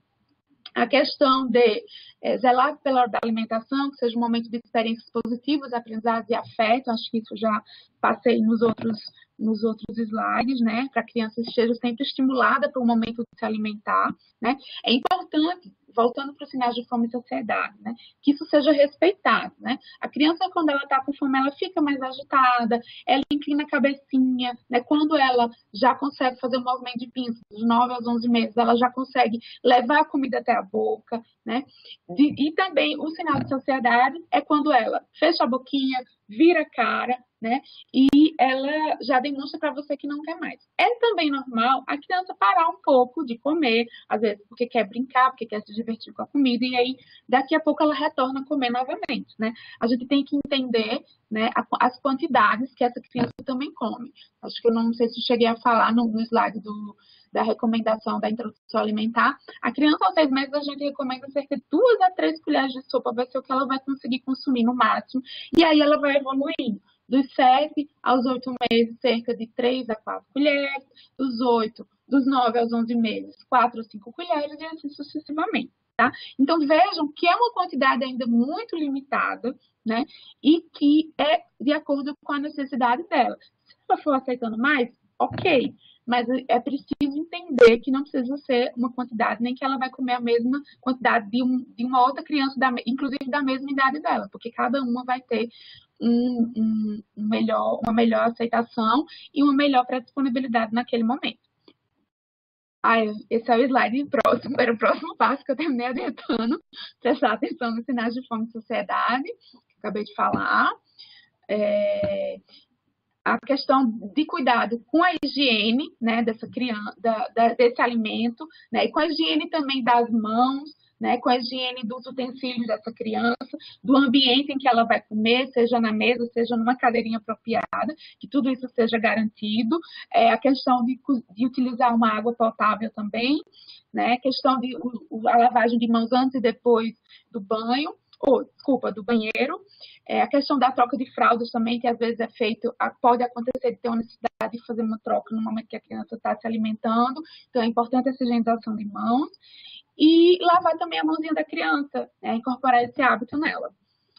A questão de é, zelar pela hora da alimentação, que seja um momento de experiências positivas, aprendizados e afeto, acho que isso já passei nos outros, nos outros slides, né? Para a criança esteja sempre estimulada para o momento de se alimentar, né? É importante, voltando para os sinais de fome e saciedade, né? Que isso seja respeitado, né? A criança, quando ela está com fome, ela fica mais agitada, ela inclina a cabecinha, né? Quando ela já consegue fazer um movimento de pinça, dos nove aos onze meses, ela já consegue levar a comida até a boca, né? De, e também o sinal de saciedade é quando ela fecha a boquinha, vira a cara, né? E ela já demonstra para você que não quer mais. É também normal a criança parar um pouco de comer, às vezes porque quer brincar, porque quer se divertir com a comida, e aí daqui a pouco ela retorna a comer novamente, né? A gente tem que entender, né, as quantidades que essa criança também come. Acho que eu não sei se eu cheguei a falar no, no slide do, da recomendação da introdução alimentar. A criança aos seis meses a gente recomenda cerca de duas a três colheres de sopa, vai ser o que ela vai conseguir consumir no máximo, e aí ela vai evoluindo. Dos sete aos oito meses, cerca de três a quatro colheres. Dos oito, dos nove aos onze meses, quatro a cinco colheres e assim sucessivamente, tá? Então, vejam que é uma quantidade ainda muito limitada, né? E que é de acordo com a necessidade dela. Se ela for aceitando mais, ok. mas é preciso entender que não precisa ser uma quantidade, nem que ela vai comer a mesma quantidade de, um, de uma outra criança, da, inclusive da mesma idade dela, porque cada uma vai ter um, um, um melhor, uma melhor aceitação e uma melhor pré-disponibilidade naquele momento. Ah, esse é o slide próximo, era o próximo passo que eu terminei adiantando, prestar atenção nos sinais de fome e sociedade, que acabei de falar. É, a questão de cuidado com a higiene, né, dessa criança, da, da, desse alimento, né, e com a higiene também das mãos, né, com a higiene dos utensílios dessa criança, do ambiente em que ela vai comer, seja na mesa, seja numa cadeirinha apropriada, que tudo isso seja garantido. É, a questão de, de utilizar uma água potável também, né, a questão de o, a lavagem de mãos antes e depois do banho, ou, desculpa, do banheiro. É, a questão da troca de fraldas também, que às vezes é feito, pode acontecer de ter uma necessidade de fazer uma troca no momento que a criança está se alimentando, então é importante essa higienização de mãos. E lavar também a mãozinha da criança, né, incorporar esse hábito nela.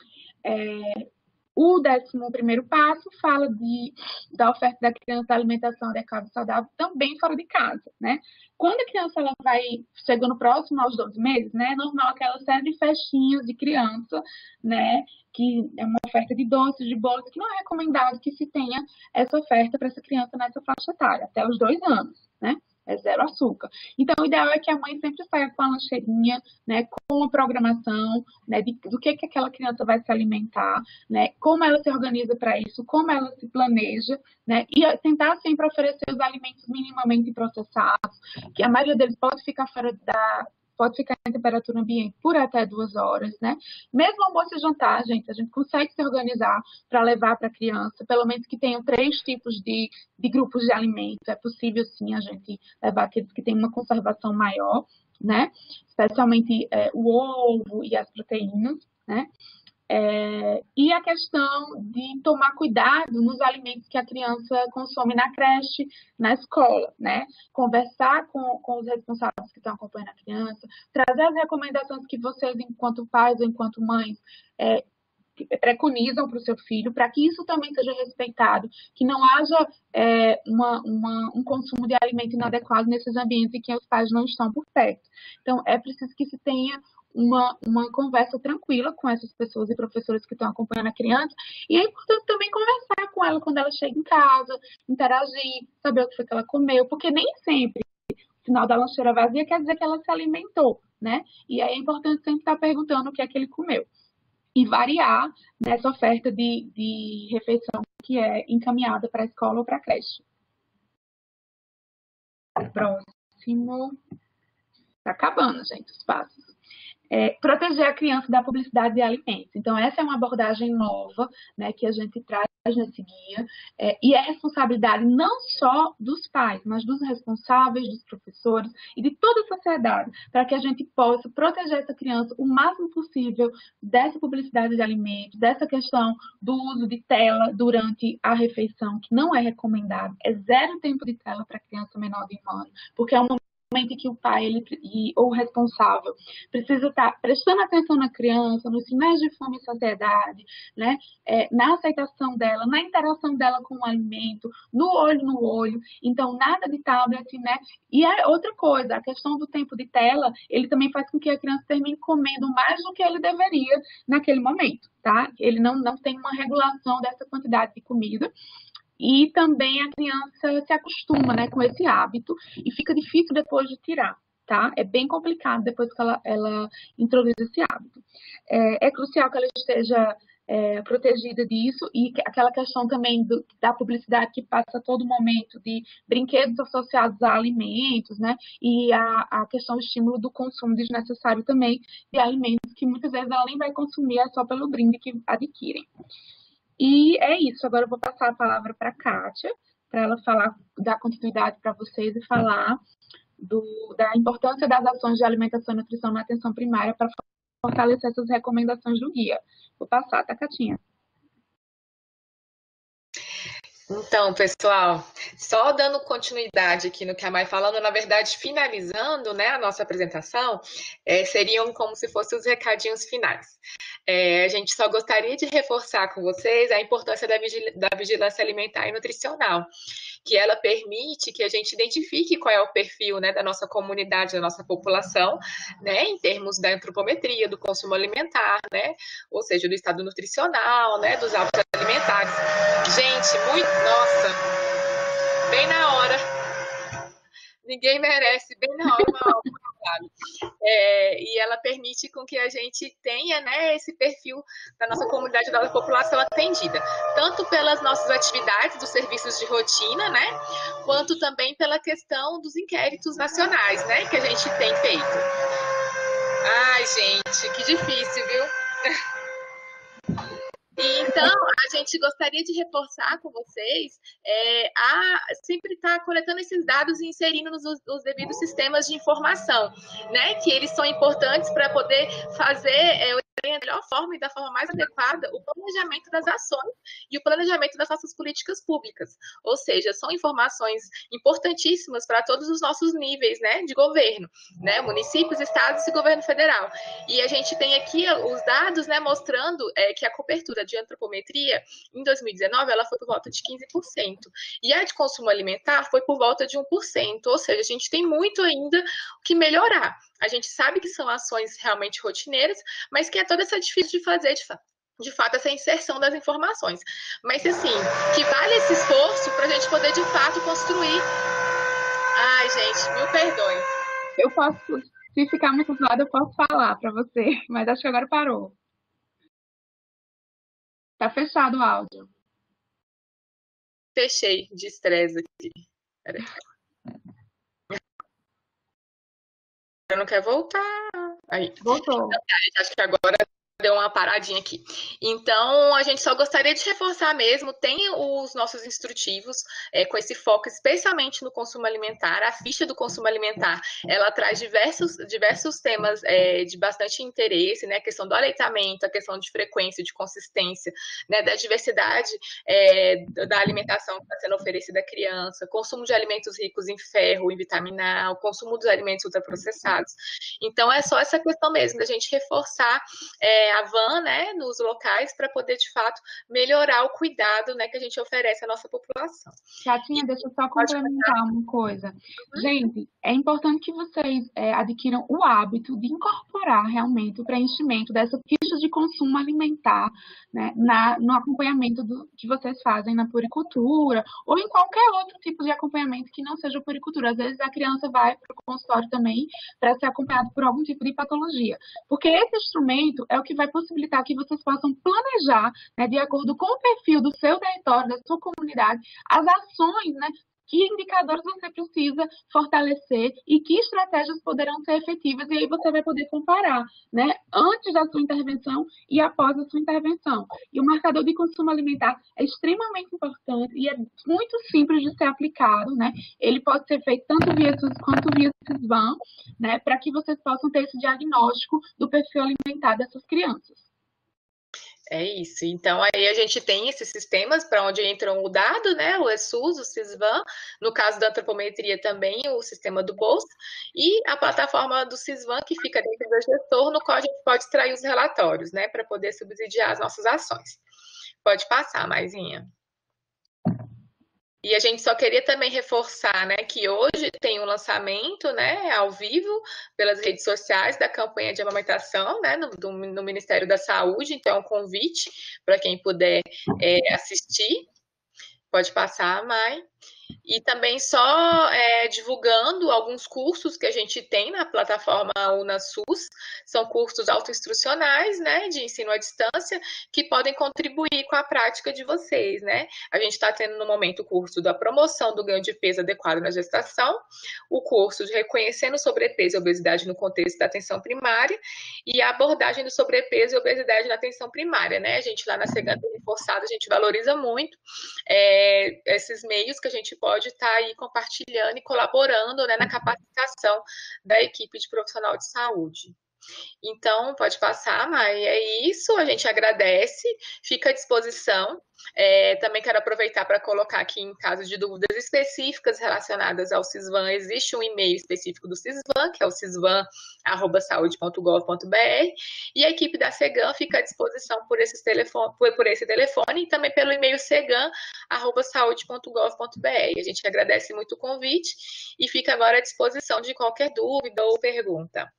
É, o décimo primeiro passo fala de, da oferta da criança da alimentação adequada e saudável também fora de casa, né? Quando a criança ela vai chegando próximo aos doze meses, né, é normal aquela série de festinhas de criança, né, que é uma oferta de doces, de bolos, que não é recomendado que se tenha essa oferta para essa criança nessa faixa etária, até os dois anos, né? É zero açúcar. Então, o ideal é que a mãe sempre saia com a lancheirinha, né, com a programação, né, de, do que, que aquela criança vai se alimentar, né, como ela se organiza para isso, como ela se planeja, né, e tentar sempre oferecer os alimentos minimamente processados, que a maioria deles pode ficar fora da... pode ficar em temperatura ambiente por até duas horas, né? Mesmo almoço e jantar, gente, a gente consegue se organizar para levar para a criança, pelo menos que tenham três tipos de, de grupos de alimentos. É possível, sim, a gente levar aqueles que têm uma conservação maior, né? Especialmente é, o ovo e as proteínas, né? É, e a questão de tomar cuidado nos alimentos que a criança consome na creche, na escola, né? Conversar com, com os responsáveis que estão acompanhando a criança, trazer as recomendações que vocês, enquanto pais ou enquanto mães, é, preconizam para o seu filho, para que isso também seja respeitado, que não haja é, uma, uma, um consumo de alimento inadequado nesses ambientes em que os pais não estão por perto. Então, é preciso que se tenha Uma, uma conversa tranquila com essas pessoas e professores que estão acompanhando a criança. E é importante também conversar com ela quando ela chega em casa, interagir, saber o que foi que ela comeu, porque nem sempre o sinal da lancheira vazia quer dizer que ela se alimentou, né? E aí é importante sempre estar perguntando o que é que ele comeu. E variar nessa oferta de, de refeição que é encaminhada para a escola ou para a creche. Próximo. Está acabando, gente, os passos. É, proteger a criança da publicidade de alimentos. Então, essa é uma abordagem nova, né, que a gente traz nesse guia, é, e é responsabilidade não só dos pais, mas dos responsáveis, dos professores e de toda a sociedade, para que a gente possa proteger essa criança o máximo possível dessa publicidade de alimentos, dessa questão do uso de tela durante a refeição, que não é recomendado. É zero tempo de tela para criança menor de um ano, porque é um momento que o pai ele, ou o responsável precisa estar prestando atenção na criança, nos sinais de fome e saciedade, né? É, na aceitação dela, na interação dela com o alimento, no olho no olho. Então, nada de tablet, né? E é outra coisa, a questão do tempo de tela, ele também faz com que a criança termine comendo mais do que ele deveria naquele momento, tá? Ele não, não tem uma regulação dessa quantidade de comida. E também a criança se acostuma, né, com esse hábito e fica difícil depois de tirar, tá? É bem complicado depois que ela, ela introduz esse hábito. É, é crucial que ela esteja é, protegida disso e aquela questão também do, da publicidade que passa a todo momento de brinquedos associados a alimentos, né? E a, a questão do estímulo do consumo desnecessário também de alimentos que muitas vezes ela nem vai consumir, é só pelo brinde que adquirem. E é isso, agora eu vou passar a palavra para a Kátia, para ela falar, dar continuidade para vocês e falar do, da importância das ações de alimentação e nutrição na atenção primária para fortalecer essas recomendações do guia. Vou passar, tá, Catinha? Então, pessoal, só dando continuidade aqui no que a Mai falando, na verdade, finalizando, né, a nossa apresentação, é, seriam como se fossem os recadinhos finais. É, a gente só gostaria de reforçar com vocês a importância da, vigil- da vigilância alimentar e nutricional, que ela permite que a gente identifique qual é o perfil, né, da nossa comunidade, da nossa população, né, em termos da antropometria, do consumo alimentar, né, ou seja, do estado nutricional, né, dos hábitos alimentares. Gente, muito, nossa, bem na hora. Ninguém merece, bem na hora, uma aula. É, e ela permite com que a gente tenha, né, esse perfil da nossa comunidade, da população atendida, tanto pelas nossas atividades dos serviços de rotina, né, quanto também pela questão dos inquéritos nacionais, né, que a gente tem feito. Ai, gente, que difícil, viu? Então, a gente gostaria de reforçar com vocês é, a sempre estar tá coletando esses dados e inserindo nos, nos devidos sistemas de informação, né? Que eles são importantes para poder fazer é, da melhor forma e da forma mais adequada o planejamento das ações e o planejamento das nossas políticas públicas. Ou seja, são informações importantíssimas para todos os nossos níveis, né, de governo, né? Municípios, estados e governo federal. E a gente tem aqui os dados, né, mostrando é, que a cobertura de antropometria em dois mil e dezenove ela foi por volta de quinze por cento e a de consumo alimentar foi por volta de um por cento, ou seja, a gente tem muito ainda o que melhorar. A gente sabe que são ações realmente rotineiras, mas que é toda essa difícil de fazer, de fato. De fato, essa inserção das informações. Mas, assim, que vale esse esforço para a gente poder, de fato, construir. Ai, gente, mil perdões. Eu posso, se ficar muito claro, eu posso falar para você, mas acho que agora parou. Tá fechado o áudio. Fechei de estresse aqui. Peraí. Eu não quero voltar. Aí. Voltou. Acho que agora deu uma paradinha aqui. Então, a gente só gostaria de reforçar mesmo, tem os nossos instrutivos, é, com esse foco especialmente no consumo alimentar. A ficha do consumo alimentar, ela traz diversos, diversos temas é, de bastante interesse, né? A questão do aleitamento, a questão de frequência, de consistência, né? Da diversidade é, da alimentação que está sendo oferecida à criança, consumo de alimentos ricos em ferro, em vitamina A, o consumo dos alimentos ultraprocessados. Então, é só essa questão mesmo, da gente reforçar é, a van, né, nos locais para poder, de fato, melhorar o cuidado, né, que a gente oferece à nossa população. Catinha, deixa eu só complementar uma coisa. Uhum. Gente, é importante que vocês é, adquiram o hábito de incorporar realmente o preenchimento dessas fichas de consumo alimentar, né, na, no acompanhamento do, que vocês fazem na puericultura ou em qualquer outro tipo de acompanhamento que não seja puericultura. Às vezes a criança vai para o consultório também para ser acompanhado por algum tipo de patologia. Porque esse instrumento é o que vai possibilitar que vocês possam planejar, né, de acordo com o perfil do seu território, da sua comunidade, as ações, né, que indicadores você precisa fortalecer e que estratégias poderão ser efetivas, e aí você vai poder comparar, né, antes da sua intervenção e após a sua intervenção. E o marcador de consumo alimentar é extremamente importante e é muito simples de ser aplicado, né? Ele pode ser feito tanto via SUS quanto via SISVAN, né, para que vocês possam ter esse diagnóstico do perfil alimentar dessas crianças. É isso. Então, aí a gente tem esses sistemas para onde entram o dado, né? O ESUS, o SISVAN, no caso da antropometria também, o sistema do bolso, e a plataforma do SISVAN, que fica dentro do gestor, no qual a gente pode extrair os relatórios, né? Para poder subsidiar as nossas ações. Pode passar, Maisinha. E a gente só queria também reforçar, né, que hoje tem um lançamento, né, ao vivo, pelas redes sociais, da campanha de amamentação, né, no, do, no Ministério da Saúde. Então, é um convite para quem puder é, assistir. Pode passar, Mai. E também só é, divulgando alguns cursos que a gente tem na plataforma UnaSUS, são cursos autoinstrucionais, né, de ensino à distância, que podem contribuir com a prática de vocês, né? A gente está tendo no momento o curso da promoção do ganho de peso adequado na gestação, o curso de reconhecendo sobrepeso e obesidade no contexto da atenção primária e a abordagem do sobrepeso e obesidade na atenção primária, né? A gente lá na Segan Reforçada, a gente valoriza muito é, esses meios que a gente pode estar tá aí compartilhando e colaborando, né, na capacitação da equipe de profissional de saúde. Então, pode passar, Mai. É isso, a gente agradece, fica à disposição. É, também quero aproveitar para colocar aqui, em caso de dúvidas específicas relacionadas ao CISVAN, existe um e-mail específico do CISVAN, que é o cisvan arroba saúde ponto gov ponto br, e a equipe da Segan fica à disposição por, esses telefone, por, por esse telefone e também pelo e-mail segan arroba saúde ponto gov ponto br. A gente agradece muito o convite e fica agora à disposição de qualquer dúvida ou pergunta.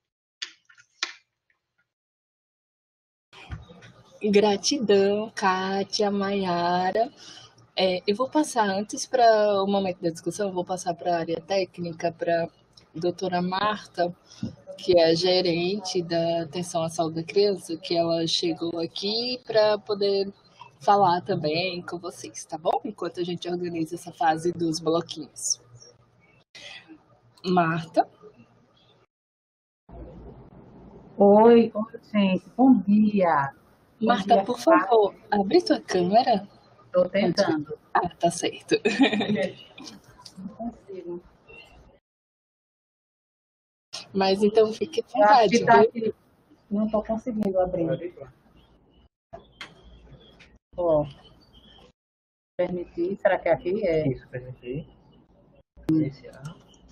Gratidão, Kátia, Maiara. É, eu vou passar antes para o momento da discussão, eu vou passar para a área técnica, para a doutora Marta, que é a gerente da atenção à saúde da criança, que ela chegou aqui para poder falar também com vocês, tá bom? Enquanto a gente organiza essa fase dos bloquinhos. Marta. Oi, oi, gente, bom dia. Marta, dia, por favor, abre tua câmera. Estou tentando. Ah, tá certo. Não consigo. Mas então fique à vontade. Tá aqui. Não estou conseguindo abrir. Ó, permitir, será que é aqui? É. Isso, permitir. Iniciar.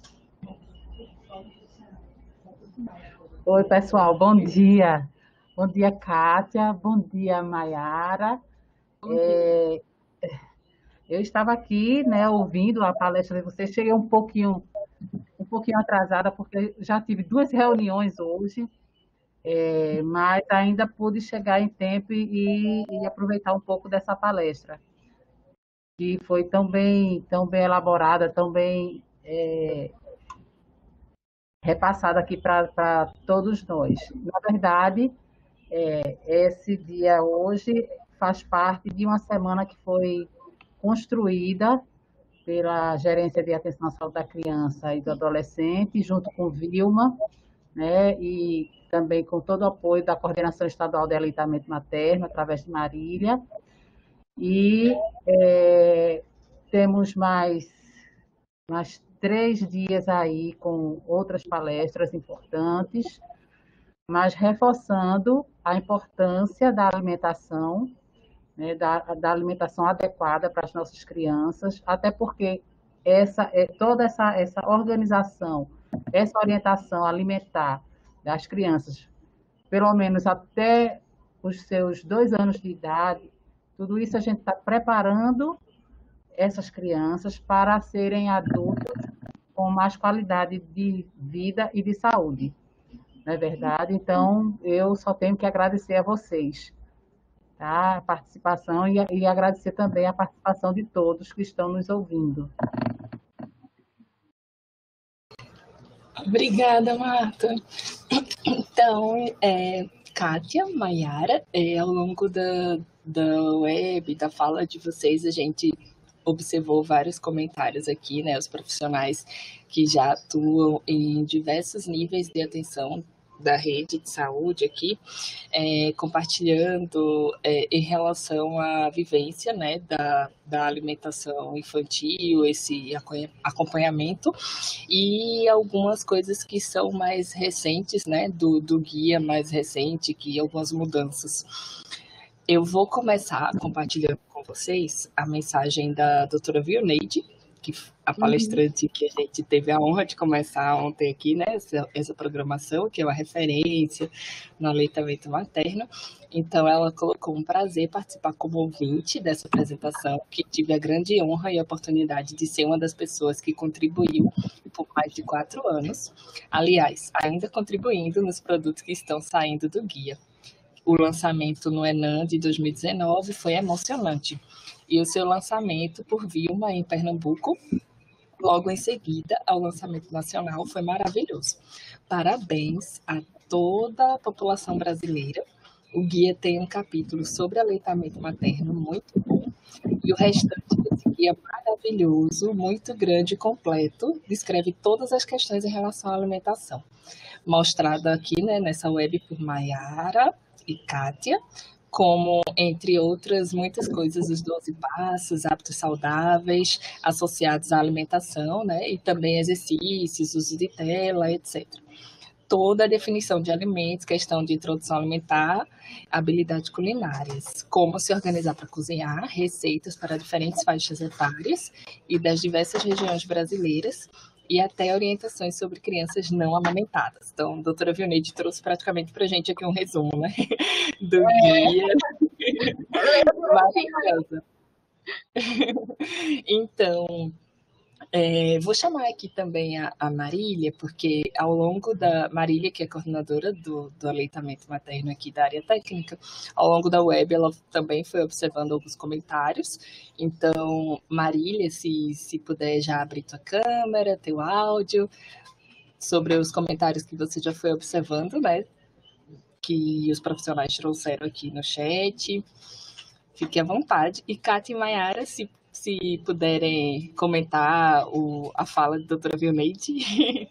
Oi, pessoal, bom dia. Bom dia, Kátia. Bom dia, Maiara. É, eu estava aqui, né, ouvindo a palestra de vocês. Cheguei um pouquinho, um pouquinho atrasada, porque já tive duas reuniões hoje, é, mas ainda pude chegar em tempo e, e aproveitar um pouco dessa palestra, que foi tão bem, tão bem elaborada, tão bem é, repassada aqui para todos nós. Na verdade, É, esse dia hoje faz parte de uma semana que foi construída pela Gerência de Atenção à Saúde da Criança e do Adolescente, junto com Vilma, né, e também com todo o apoio da Coordenação Estadual de Aleitamento Materno, através de Marília. E é, temos mais, mais três dias aí com outras palestras importantes, mas reforçando a importância da alimentação, né, da, da alimentação adequada para as nossas crianças, até porque essa, toda essa, essa organização, essa orientação alimentar das crianças, pelo menos até os seus dois anos de idade, tudo isso a gente está preparando essas crianças para serem adultos com mais qualidade de vida e de saúde. Não é verdade? Então, eu só tenho que agradecer a vocês, tá? A participação e, e agradecer também a participação de todos que estão nos ouvindo. Obrigada, Marta. Então, é, Kátia, Maiara, é, ao longo da, da web, da fala de vocês, a gente observou vários comentários aqui, né? Os profissionais que já atuam em diversos níveis de atenção da rede de saúde aqui, é, compartilhando é, em relação à vivência, né, da, da alimentação infantil, esse acompanhamento, e algumas coisas que são mais recentes, né, do, do guia mais recente, que algumas mudanças. Eu vou começar compartilhando com vocês a mensagem da doutora Vilneide, que a palestrante uhum. que a gente teve a honra de começar ontem aqui, né, essa, essa programação, que é uma referência no aleitamento materno. Então, ela colocou um prazer participar como ouvinte dessa apresentação, que tive a grande honra e a oportunidade de ser uma das pessoas que contribuiu por mais de quatro anos. Aliás, ainda contribuindo nos produtos que estão saindo do guia. O lançamento no ENAM de dois mil e dezenove foi emocionante. E o seu lançamento por Vilma em Pernambuco, logo em seguida ao lançamento nacional, foi maravilhoso. Parabéns a toda a população brasileira. O guia tem um capítulo sobre aleitamento materno muito bom. E o restante desse guia maravilhoso, muito grande e completo, descreve todas as questões em relação à alimentação. Mostrada aqui, né, nessa web por Maiara e Kátia, como, entre outras muitas coisas, os doze passos, hábitos saudáveis associados à alimentação, né, e também exercícios, uso de tela, etcétera. toda a definição de alimentos, questão de introdução alimentar, habilidades culinárias, como se organizar para cozinhar, receitas para diferentes faixas etárias e das diversas regiões brasileiras, e até orientações sobre crianças não amamentadas. Então, a doutora Vilneide trouxe praticamente para a gente aqui um resumo, né, do guia. Maravilhosa. Então, é, vou chamar aqui também a, a Marília, porque ao longo da... Marília, que é coordenadora do, do aleitamento materno aqui da área técnica, ao longo da web ela também foi observando alguns comentários. Então, Marília, se, se puder já abrir tua câmera, teu áudio, sobre os comentários que você já foi observando, né? Que os profissionais trouxeram aqui no chat. Fique à vontade. E Kátia e Maiara, se se puderem comentar o, a fala da doutora Vilneide.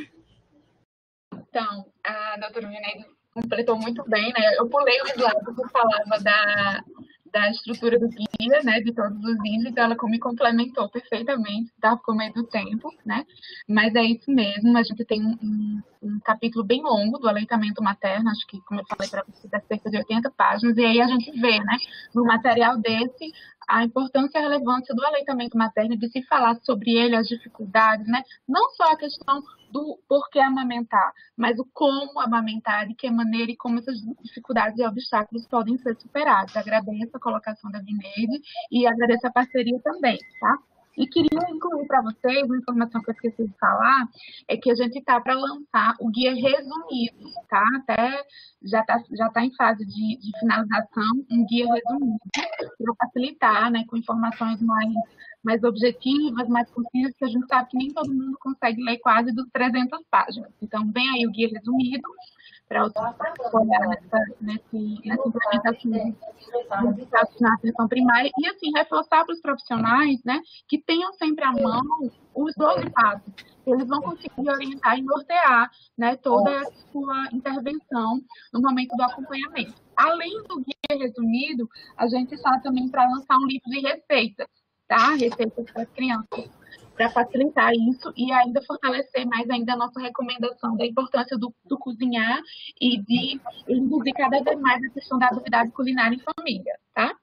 Então, a doutora Vilneide completou muito bem, né? Eu pulei o slide que falava da, da estrutura do guia, né? De todos os índices, então ela me complementou perfeitamente, estava com meio do tempo, né? Mas é isso mesmo, a gente tem um, um, um capítulo bem longo do aleitamento materno, acho que, como eu falei para vocês, é cerca de oitenta páginas, e aí a gente vê, né? No material desse, a importância e a relevância do aleitamento materno, de se falar sobre ele, as dificuldades, né? Não só a questão do porquê amamentar, mas o como amamentar, de que maneira e como essas dificuldades e obstáculos podem ser superados. Agradeço a colocação da Vilneide e agradeço a parceria também, tá? E queria incluir para vocês uma informação que eu esqueci de falar, é que a gente está para lançar o guia resumido, tá? Até já está já tá em fase de, de finalização, um guia resumido, para facilitar, né, com informações mais, mais objetivas, mais concisas, que a gente sabe que nem todo mundo consegue ler quase dos trezentas páginas. Então, vem aí o guia resumido, para olhar nessa, nesse, nessa implementação na atenção primária, e assim, reforçar para os profissionais, né, que tenham sempre à mão os doze passos. Eles vão conseguir orientar e nortear, né, toda a sua intervenção no momento do acompanhamento. Além do guia resumido, a gente está também para lançar um livro de receitas, tá? Receitas para as crianças, para facilitar isso e ainda fortalecer mais ainda a nossa recomendação da importância do, do cozinhar e de induzir cada vez mais a questão da habilidade culinária em família, tá?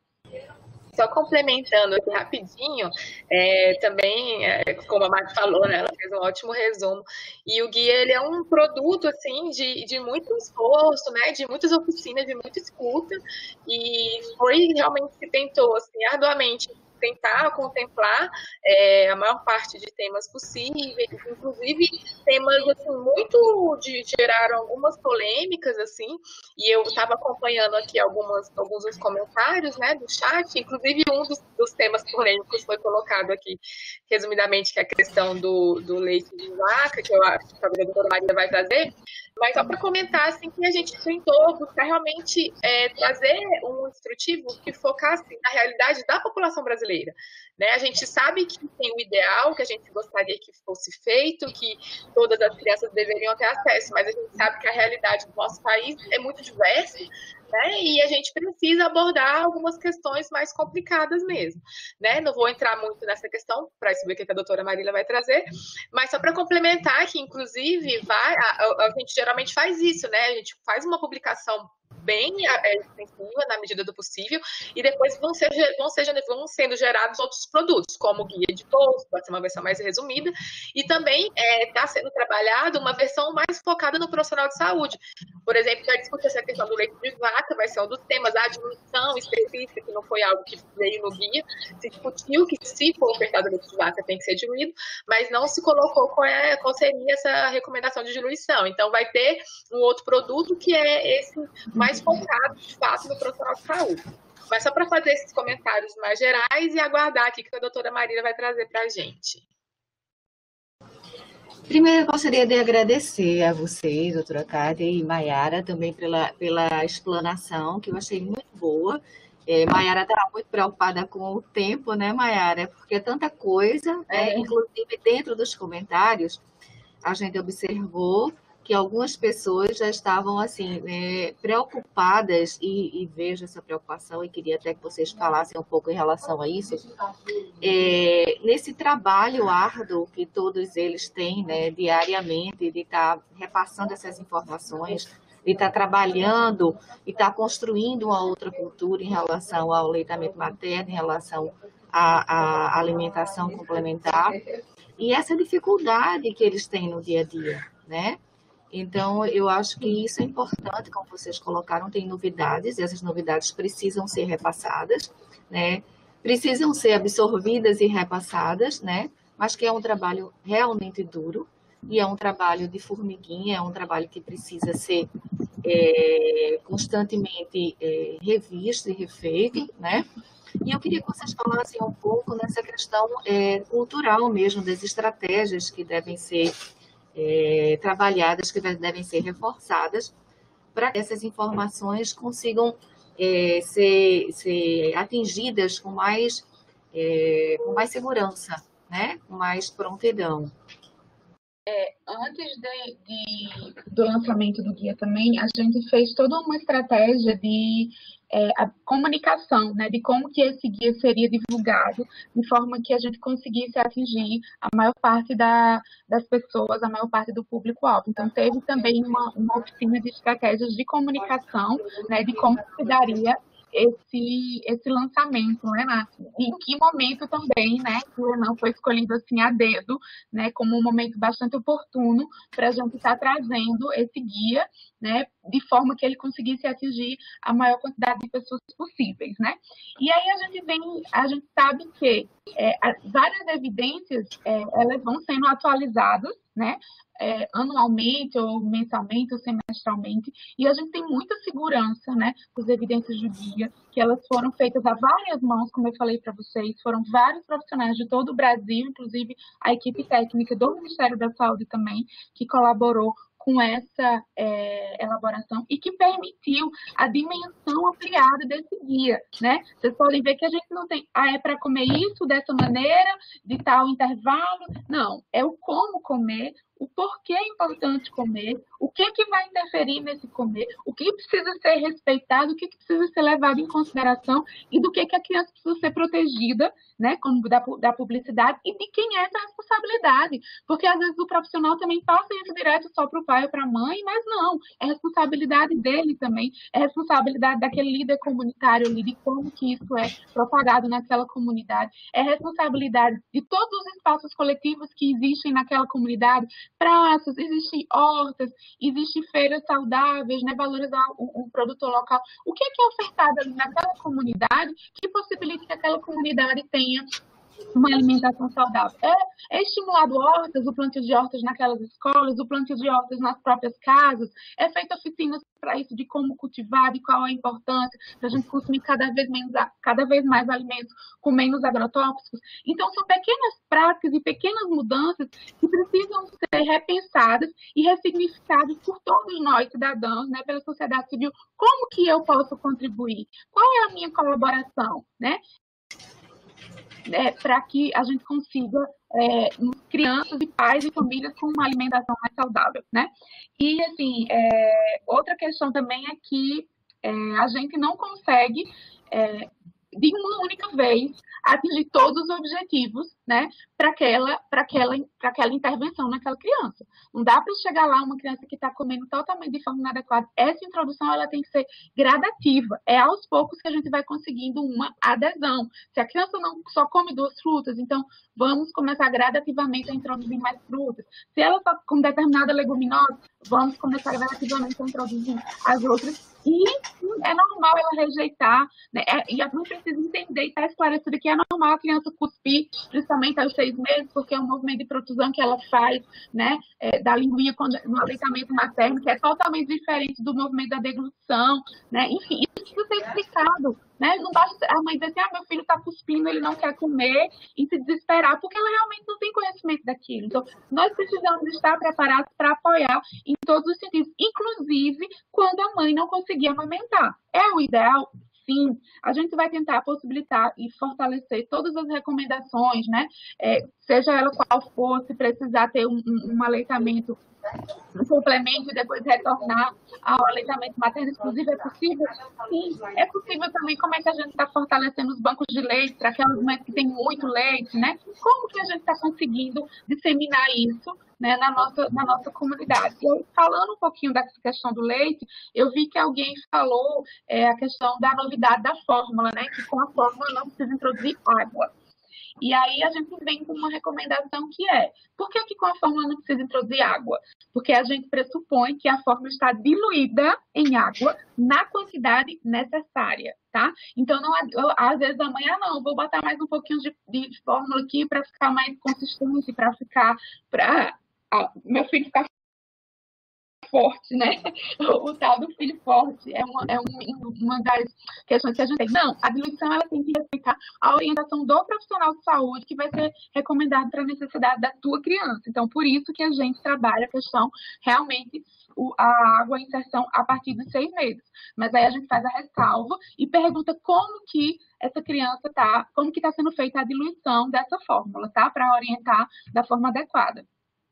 Só complementando aqui rapidinho, é, também, é, como a Mari falou, né, ela fez um ótimo resumo, e o guia, ele é um produto, assim, de, de muito esforço, né, de muitas oficinas, de muita escuta, e foi realmente que tentou, assim, arduamente tentar contemplar é, a maior parte de temas possíveis, inclusive temas assim, muito de geraram algumas polêmicas, assim, e eu estava acompanhando aqui algumas, alguns dos comentários, né, do chat, inclusive um dos, dos temas polêmicos foi colocado aqui, resumidamente, que é a questão do, do leite de vaca, que eu acho que a doutora Maria vai trazer, mas só para comentar, assim, que a gente tentou buscar realmente é, trazer um instrutivo que focasse na realidade da população brasileira, né? A gente sabe que tem o ideal, que a gente gostaria que fosse feito, que todas as crianças deveriam ter acesso, mas a gente sabe que a realidade do nosso país é muito diversa, né? E a gente precisa abordar algumas questões mais complicadas mesmo, né? Não vou entrar muito nessa questão para saber o que a doutora Marília vai trazer, mas só para complementar que, inclusive, vai, a, a, a gente geralmente faz isso, né? A gente faz uma publicação bem é, extensiva na medida do possível, e depois vão, ser, vão, ser, vão sendo gerados outros produtos, como guia de post, pode ser uma versão mais resumida, e também está é, sendo trabalhada uma versão mais focada no profissional de saúde. Por exemplo, vai discutir essa questão do leite de vaca, vai ser um dos temas, a diminuição específica, que não foi algo que veio no guia, se discutiu que se for ofertado leite de vaca tem que ser diluído, mas não se colocou qual, é, qual seria essa recomendação de diluição. Então, vai ter um outro produto que é esse mais focado, de fato, no profissional de saúde. Mas só para fazer esses comentários mais gerais e aguardar aqui que a doutora Marília vai trazer para a gente. Primeiro, eu gostaria de agradecer a vocês, doutora Kátia e Maiara, também pela, pela explanação, que eu achei muito boa. É, Maiara estava muito preocupada com o tempo, né, Maiara? Porque é tanta coisa, né? É. Inclusive dentro dos comentários, a gente observou que algumas pessoas já estavam assim é, preocupadas, e, e vejo essa preocupação e queria até que vocês falassem um pouco em relação a isso, é, nesse trabalho árduo que todos eles têm, né, diariamente, de estar repassando essas informações, de estar trabalhando e estar construindo uma outra cultura em relação ao aleitamento materno, em relação à, à alimentação complementar, e essa dificuldade que eles têm no dia a dia, né? Então, eu acho que isso é importante, como vocês colocaram, tem novidades, e essas novidades precisam ser repassadas, né? Precisam ser absorvidas e repassadas, né? Mas que é um trabalho realmente duro, e é um trabalho de formiguinha, é um trabalho que precisa ser é, constantemente é, revisto e refeito, né? E eu queria que vocês falassem um pouco nessa questão é, cultural mesmo, das estratégias que devem ser é, trabalhadas, que devem ser reforçadas, para que essas informações consigam é, ser, ser atingidas com mais, é, com mais segurança, né? Com mais prontidão. Antes de, de, do lançamento do guia também, a gente fez toda uma estratégia de é, a comunicação, né, de como que esse guia seria divulgado, de forma que a gente conseguisse atingir a maior parte da, das pessoas, a maior parte do público-alvo. Então, teve também uma, uma oficina de estratégias de comunicação, né, de como se daria esse, esse lançamento, né, Nath? E em que momento também, né, que o Enan foi escolhido assim a dedo, né, como um momento bastante oportuno para a gente estar trazendo esse guia, né, de forma que ele conseguisse atingir a maior quantidade de pessoas possíveis, né? E aí a gente vem, a gente sabe que é, várias evidências, é, elas vão sendo atualizadas, né, é, anualmente ou mensalmente ou semestralmente, e a gente tem muita segurança, né, das evidências do guia, que elas foram feitas a várias mãos, como eu falei para vocês, foram vários profissionais de todo o Brasil, inclusive a equipe técnica do Ministério da Saúde também, que colaborou com essa é, elaboração e que permitiu a dimensão ampliada desse guia, né? Vocês podem ver que a gente não tem, ah, é para comer isso dessa maneira, de tal intervalo. Não, é o como comer, o porquê é importante comer, o que, que vai interferir nesse comer, o que precisa ser respeitado, o que, que precisa ser levado em consideração e do que, que a criança precisa ser protegida, né, como da, da publicidade, e de quem é essa responsabilidade. Porque às vezes o profissional também passa isso direto só para o pai ou para a mãe, mas não, é responsabilidade dele também, é responsabilidade daquele líder comunitário ali, de como que isso é propagado naquela comunidade, é responsabilidade de todos os espaços coletivos que existem naquela comunidade, praças, existem hortas, existem feiras saudáveis, né, valorizar o, o produtor local. O que é, que é ofertado ali naquela comunidade que possibilita que aquela comunidade tenha uma alimentação saudável? É, é estimulado hortas, o plantio de hortas naquelas escolas, o plantio de hortas nas próprias casas, é feito oficinas para isso, de como cultivar, de qual é a importância, para a gente consumir cada vez, menos, cada vez mais alimentos com menos agrotóxicos. Então, são pequenas práticas e pequenas mudanças que precisam ser repensadas e ressignificadas por todos nós, cidadãos, né, pela sociedade civil. Como que eu posso contribuir? Qual é a minha colaboração, né? É, para que a gente consiga é, crianças e pais e famílias com uma alimentação mais saudável, né? E, assim, é, outra questão também é que é, a gente não consegue, é, de uma única vez, atingir todos os objetivos, né, para aquela, para aquela, para aquela intervenção naquela criança. Não dá para chegar lá uma criança que está comendo totalmente de forma inadequada. Essa introdução ela tem que ser gradativa. É aos poucos que a gente vai conseguindo uma adesão. Se a criança não só come duas frutas, então vamos começar gradativamente a introduzir mais frutas. Se ela só come determinada leguminosa, vamos começar gradativamente a introduzir as outras. E é normal ela rejeitar, né? E a mãe precisa entender e estar esclarecida que é normal a criança cuspir, principalmente aos seis meses, porque é um movimento de protusão que ela faz, né, é, da linguinha quando, no aleitamento materno, que é totalmente diferente do movimento da deglutição, né? Enfim, isso precisa ser explicado, né? Não basta a mãe dizer assim, ah, meu filho está cuspindo, ele não quer comer, e se desesperar, porque ela realmente não tem conhecimento daquilo. Então, nós precisamos estar preparados para apoiar em todos os sentidos, inclusive quando a mãe não conseguir amamentar. É o ideal? Sim, a gente vai tentar possibilitar e fortalecer todas as recomendações, né? É, seja ela qual for, se precisar ter um, um, um aleitamento um complemento e depois retornar ao aleitamento materno exclusivo? É possível? Sim, é possível também. Como é que a gente está fortalecendo os bancos de leite para aquelas mães que têm muito leite, né? Como que a gente está conseguindo disseminar isso, né, na nossa, na nossa comunidade? Eu, falando um pouquinho dessa questão do leite, eu vi que alguém falou é, a questão da novidade da fórmula, né? Que com a fórmula não precisa introduzir água. E aí a gente vem com uma recomendação que é, por que, que com a fórmula não precisa introduzir água? Porque a gente pressupõe que a fórmula está diluída em água na quantidade necessária, tá? Então, não, eu, às vezes amanhã não, vou botar mais um pouquinho de, de fórmula aqui para ficar mais consistente, para ficar, para meu filho ficar forte, né? O, o tal do filho forte é, uma, é um, uma das questões que a gente tem. Não, a diluição ela tem que respeitar a orientação do profissional de saúde que vai ser recomendado para a necessidade da tua criança. Então, por isso que a gente trabalha a questão realmente o, a água inserção a partir dos seis meses. Mas aí a gente faz a ressalva e pergunta como que essa criança tá, como que está sendo feita a diluição dessa fórmula, tá? Para orientar da forma adequada.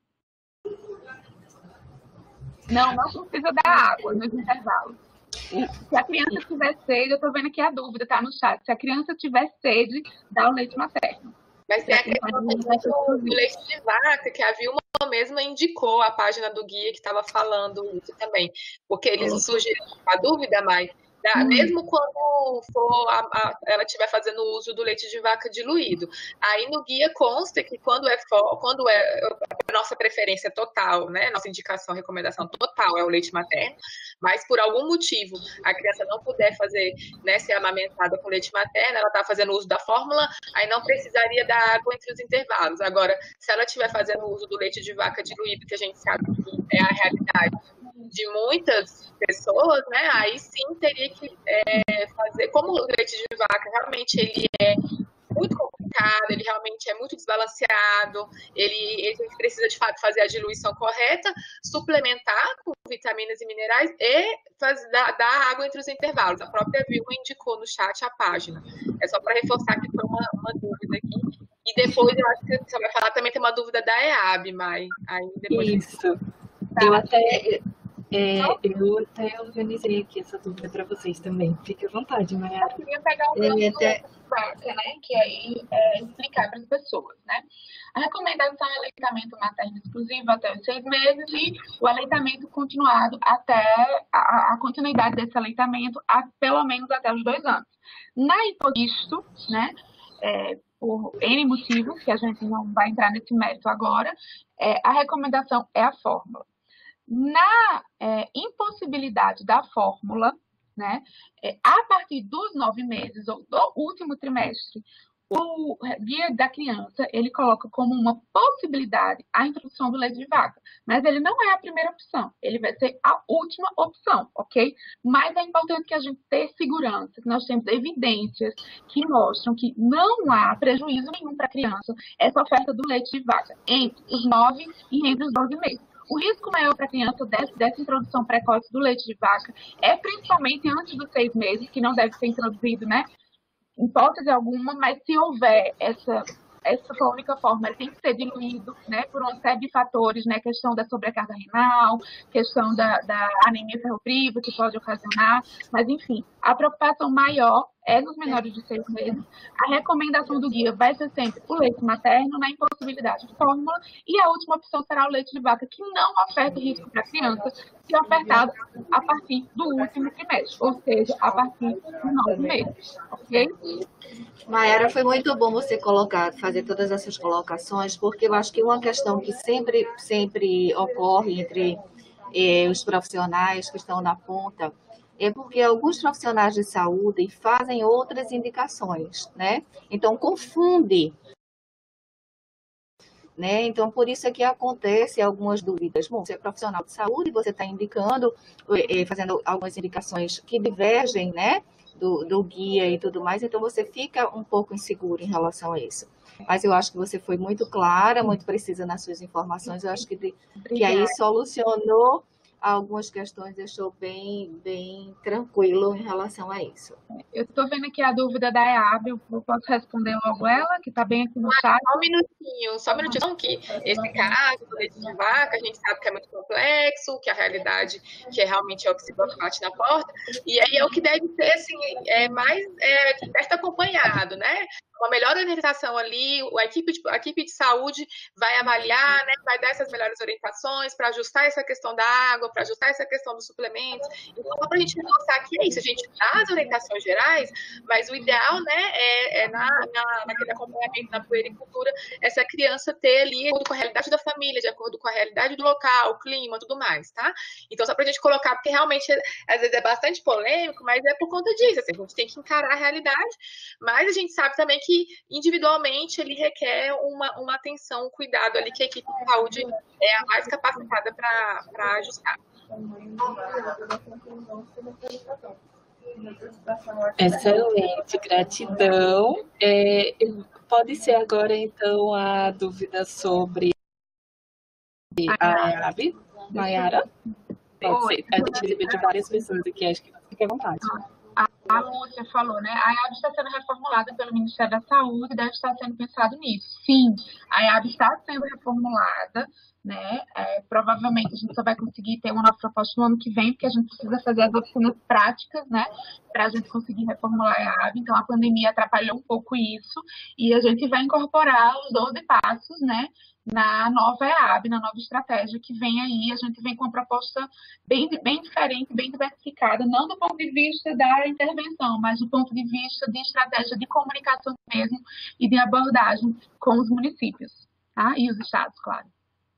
Não, não precisa dar água nos intervalos. Se a criança tiver sede, eu estou vendo aqui a dúvida, tá no chat. Se a criança tiver sede, dá o leite materno. Mas tem a questão do, do leite de vaca, que a Vilma mesma indicou a página do guia que estava falando isso também. Porque eles sugeriram a dúvida, mas da, hum. mesmo quando for a, a, ela estiver fazendo uso do leite de vaca diluído. Aí no guia consta que quando é, for, quando é a nossa preferência total, né, nossa indicação, recomendação total é o leite materno, mas por algum motivo a criança não puder fazer, né, ser amamentada com leite materno, ela está fazendo uso da fórmula, aí não precisaria dar água entre os intervalos. Agora, se ela estiver fazendo uso do leite de vaca diluído, que a gente sabe que é a realidade de muitas pessoas, né, aí sim teria que é, fazer, como o leite de vaca realmente ele é muito complicado, ele realmente é muito desbalanceado, ele, ele precisa de fato fazer a diluição correta, suplementar com vitaminas e minerais e fazer, dar, dar água entre os intervalos. A própria Vilma indicou no chat a página. É só para reforçar que foi uma, uma dúvida aqui. E depois, eu acho que você vai falar, também tem uma dúvida da E A B, Mai. Aí depois Isso. Tá. Eu até... É, eu até organizei aqui essa dúvida para vocês também. Fique à vontade, Mayara. Eu queria pegar um pouco até... né, que aí é explicar para as pessoas, né? A recomendação é aleitamento materno exclusivo até os seis meses e o aleitamento continuado até a, a continuidade desse aleitamento a, pelo menos até os dois anos. Na hipotisto, né, é, por N motivos, que a gente não vai entrar nesse mérito agora, é, a recomendação é a fórmula. Na é, impossibilidade da fórmula, né, é, a partir dos nove meses ou do último trimestre, o guia da criança, ele coloca como uma possibilidade a introdução do leite de vaca, mas ele não é a primeira opção, ele vai ser a última opção, ok? Mas é importante que a gente tenha segurança, que nós temos evidências que mostram que não há prejuízo nenhum para a criança essa oferta do leite de vaca entre os nove e entre os doze meses. O risco maior para a criança dessa, dessa introdução precoce do leite de vaca é principalmente antes dos seis meses, que não deve ser introduzido, né, em hipótese alguma, mas se houver essa, essa foi a única forma, ele tem que ser diluído, né, por uma série de fatores, né, questão da sobrecarga renal, questão da, da anemia ferropriva, que pode ocasionar, mas enfim, a preocupação maior é nos menores de seis meses. A recomendação do guia vai ser sempre o leite materno, na impossibilidade de fórmula, e a última opção será o leite de vaca, que não oferta risco para a criança, se ofertado a partir do último trimestre, ou seja, a partir de nove meses, ok? Mayara, foi muito bom você colocar, fazer todas essas colocações, porque eu acho que uma questão que sempre, sempre ocorre entre eh, os profissionais que estão na ponta é porque alguns profissionais de saúde fazem outras indicações, né? Então, confunde. Né? Então, por isso é que acontece algumas dúvidas. Bom, você é profissional de saúde, você está indicando, fazendo algumas indicações que divergem, né, do, do guia e tudo mais, então você fica um pouco inseguro em relação a isso. Mas eu acho que você foi muito clara, muito precisa nas suas informações, eu acho que, que aí solucionou algumas questões deixou bem, bem tranquilo em relação a isso. Eu estou vendo aqui a dúvida da E A B, eu posso responder logo ela, que está bem aqui no chat. Só um minutinho, só um minutinho. Então, que esse caso do leite de vaca, a gente sabe que é muito complexo, que a realidade, que é realmente é o que se bate na porta, e aí é o que deve ser, assim, é mais é, de perto acompanhado, né? Uma melhor orientação ali, a equipe de, a equipe de saúde vai avaliar, né, vai dar essas melhores orientações para ajustar essa questão da água, para ajustar essa questão dos suplementos. Então, só para a gente reforçar que é isso, a gente dá as orientações gerais, mas o ideal, né, é, é na, na, naquele acompanhamento na puericultura, essa criança ter ali, de acordo com a realidade da família, de acordo com a realidade do local, o clima, tudo mais, tá? Então, só para a gente colocar, porque realmente, às vezes é bastante polêmico, mas é por conta disso, assim, a gente tem que encarar a realidade, mas a gente sabe também que individualmente ele requer uma, uma atenção, um cuidado ali que a equipe de saúde é a mais capacitada para ajustar. Excelente, gratidão. É, pode ser agora, então, a dúvida sobre a E A B, Mayara? Pode ser. A gente dividiu várias pessoas aqui, acho que fique à vontade. A Lúcia falou, né? A E A B está sendo reformulada pelo Ministério da Saúde e deve estar sendo pensado nisso. Sim, a E A B está sendo reformulada, né? É, provavelmente a gente só vai conseguir ter uma nova proposta no ano que vem, porque a gente precisa fazer as oficinas práticas, né? Para a gente conseguir reformular a E A B. Então, a pandemia atrapalhou um pouco isso e a gente vai incorporar os doze passos, né? Na nova E A B, na nova estratégia que vem aí, a gente vem com uma proposta bem, bem diferente, bem diversificada, não do ponto de vista da intervenção, mas do ponto de vista de estratégia de comunicação mesmo e de abordagem com os municípios, tá? E os estados, claro.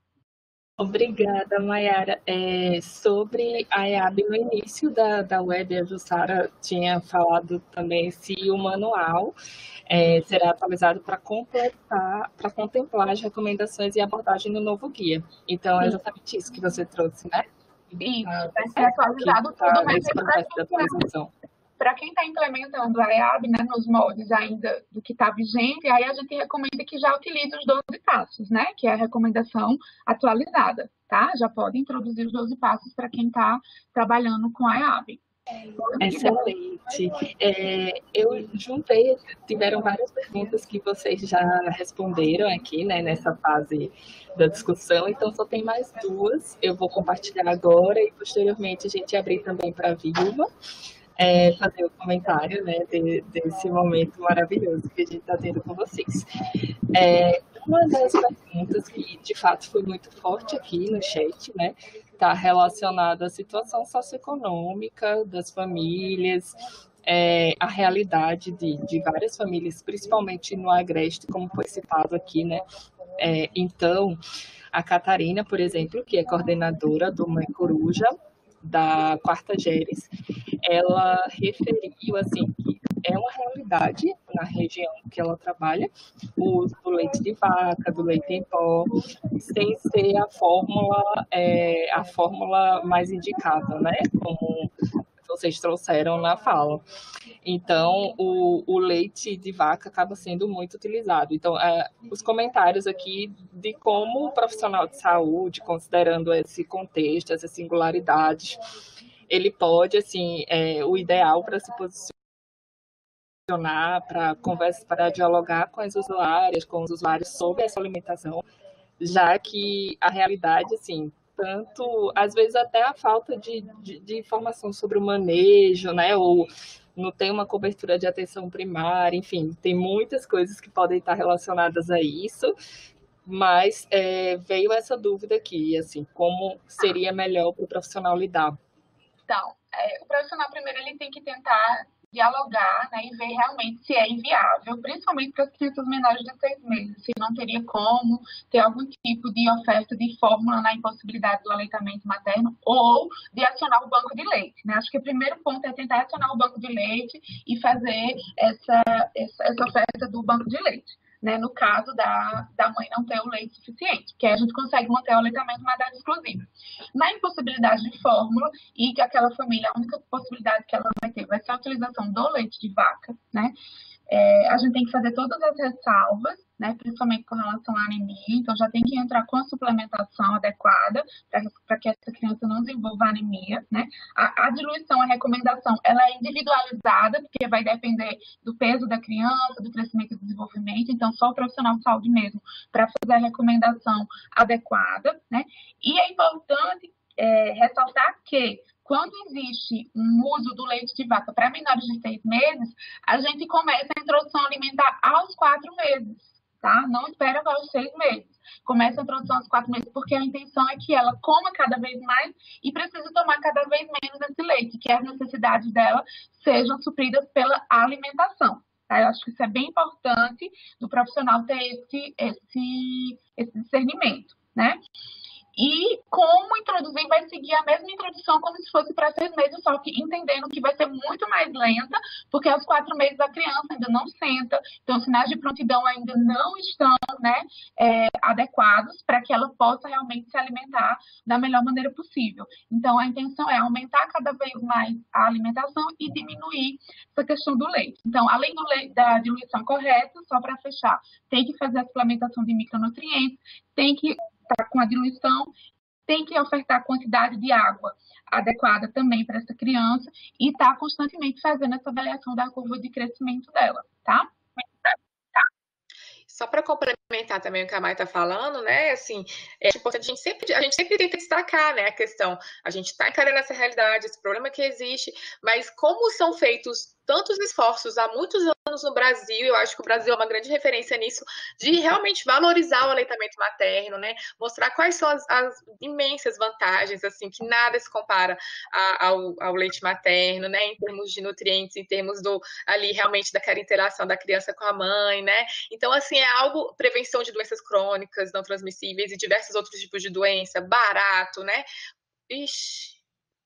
Obrigada, Mayara. É, sobre a E A B, no início da, da web, a Jussara tinha falado também se o manual é, será atualizado para completar, para contemplar as recomendações e abordagem do novo guia. Então, é exatamente isso que você trouxe, né? Isso, vai ser atualizado tá, tudo, mas nesse processo de atualização. Para quem está implementando a E A B, né, nos moldes ainda do que está vigente, aí a gente recomenda que já utilize os doze passos, né, que é a recomendação atualizada, tá? Já pode introduzir os doze passos para quem está trabalhando com a E A B. Excelente. É, eu juntei, tiveram várias perguntas que vocês já responderam aqui, né, nessa fase da discussão, então só tem mais duas. Eu vou compartilhar agora e posteriormente a gente abrir também para a Vilma. É, fazer o comentário, né, de, desse momento maravilhoso que a gente está tendo com vocês. É, uma das perguntas que, de fato, foi muito forte aqui no chat, né, está relacionada à situação socioeconômica das famílias, é, a realidade de, de várias famílias, principalmente no Agreste, como foi citado aqui, né. É, então, a Catarina, por exemplo, que é coordenadora do Mãe Coruja, da Quarta Geres, ela referiu assim que é uma realidade na região que ela trabalha, o uso do leite de vaca, do leite em pó, sem ser a fórmula, é, a fórmula mais indicada, né? Como vocês trouxeram na fala. Então, o, o leite de vaca acaba sendo muito utilizado. Então, é, os comentários aqui de como o profissional de saúde, considerando esse contexto, essas singularidades, ele pode, assim, é, o ideal para se posicionar, para conversar, para dialogar com as usuárias, com os usuários sobre essa alimentação, já que a realidade, assim, tanto, às vezes até a falta de, de, de informação sobre o manejo, né, ou não tem uma cobertura de atenção primária, enfim, tem muitas coisas que podem estar relacionadas a isso, mas é, veio essa dúvida aqui, assim, como seria melhor para o profissional lidar? Então, é, o profissional primeiro ele tem que tentar dialogar, né, e ver realmente se é inviável, principalmente para as crianças menores de seis meses, se não teria como ter algum tipo de oferta de fórmula na impossibilidade do aleitamento materno ou de acionar o banco de leite, né? Acho que o primeiro ponto é tentar acionar o banco de leite e fazer essa, essa, essa oferta do banco de leite, né? No caso da, da mãe não ter o leite suficiente, que aí a gente consegue manter o aleitamento materno exclusivo. Na impossibilidade de fórmula e que aquela família, a única possibilidade que ela vai ter vai ser a utilização do leite de vaca, né? É, a gente tem que fazer todas as ressalvas, né, principalmente com relação à anemia, então já tem que entrar com a suplementação adequada para que essa criança não desenvolva anemia, né. A, a diluição, a recomendação, ela é individualizada, porque vai depender do peso da criança, do crescimento e do desenvolvimento, então só o profissional de saúde mesmo para fazer a recomendação adequada, né. E é importante é, ressaltar que quando existe um uso do leite de vaca para menores de seis meses, a gente começa a introdução alimentar aos quatro meses, tá? Não espera para os seis meses. Começa a introdução aos quatro meses, porque a intenção é que ela coma cada vez mais e precise tomar cada vez menos esse leite, que as necessidades dela sejam supridas pela alimentação. Tá? Eu acho que isso é bem importante do profissional ter esse, esse, esse discernimento, né? E como introduzir, vai seguir a mesma introdução como se fosse para seis meses, só que entendendo que vai ser muito mais lenta, porque aos quatro meses a criança ainda não senta, então os sinais de prontidão ainda não estão, né, é, adequados para que ela possa realmente se alimentar da melhor maneira possível. Então a intenção é aumentar cada vez mais a alimentação e diminuir essa questão do leite. Então, além do leite, da diluição correta, só para fechar, tem que fazer a suplementação de micronutrientes, tem que estar com a diluição, tem que ofertar a quantidade de água adequada também para essa criança e estar tá constantemente fazendo essa avaliação da curva de crescimento dela, tá? Só para complementar também o que a Mai está falando, né, assim, é importante a gente sempre, a gente sempre tenta destacar, né, a questão, a gente está encarando essa realidade, esse problema que existe, mas como são feitos tantos esforços há muitos anos no Brasil, eu acho que o Brasil é uma grande referência nisso, de realmente valorizar o aleitamento materno, né, mostrar quais são as, as imensas vantagens, assim, que nada se compara a, ao, ao leite materno, né, em termos de nutrientes, em termos do, ali, realmente, daquela interação da criança com a mãe, né, então, assim, é algo, prevenção de doenças crônicas, não transmissíveis e diversos outros tipos de doença, barato, né, ixi,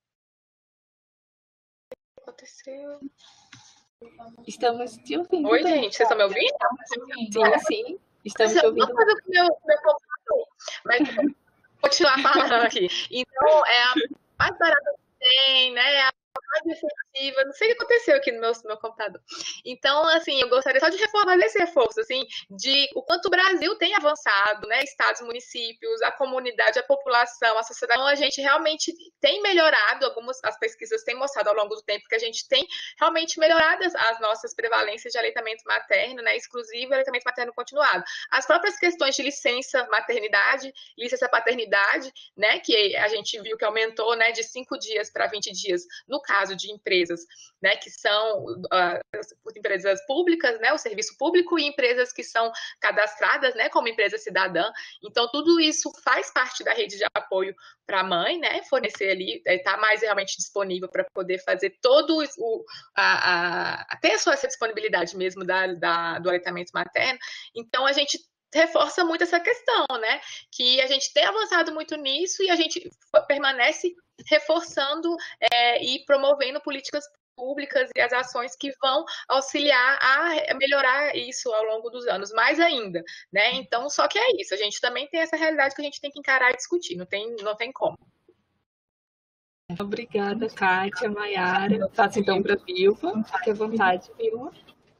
o que aconteceu? Estamos te ouvindo. Oi, bem. Gente, vocês estão me ouvindo? Sim, sim. Estamos te ouvindo. Uma coisa com o meu, meu computador, mas vou continuar falando aqui. Então, é a mais barata que tem, né? É a mais efetiva. Não sei o que aconteceu aqui no meu, no meu computador. Então, assim, eu gostaria só de reforçar esse reforço, assim, de o quanto o Brasil tem avançado, né? Estados, municípios, a comunidade, a população, a sociedade. Então, a gente realmente tem melhorado, algumas as pesquisas têm mostrado ao longo do tempo que a gente tem realmente melhorado as, as nossas prevalências de aleitamento materno, né? Exclusivo e aleitamento materno continuado. As próprias questões de licença maternidade, licença paternidade, né? Que a gente viu que aumentou, né? De cinco dias para vinte dias, no caso de empresas, né, que são uh, empresas públicas, né, o serviço público, e empresas que são cadastradas, né, como empresa cidadã. Então, tudo isso faz parte da rede de apoio para a mãe, né, fornecer ali, estar tá mais realmente disponível para poder fazer todo o, a, a, ter a sua essa disponibilidade mesmo da, da, do aleitamento materno. Então, a gente reforça muito essa questão, né, que a gente tem avançado muito nisso e a gente permanece reforçando é, e promovendo políticas públicas e as ações que vão auxiliar a melhorar isso ao longo dos anos, mais ainda, né? Então, só que é isso, a gente também tem essa realidade que a gente tem que encarar e discutir, não tem, não tem como. Obrigada, Kátia, Maiara. Faço então para a Vilma. Fique à vontade, Vilma.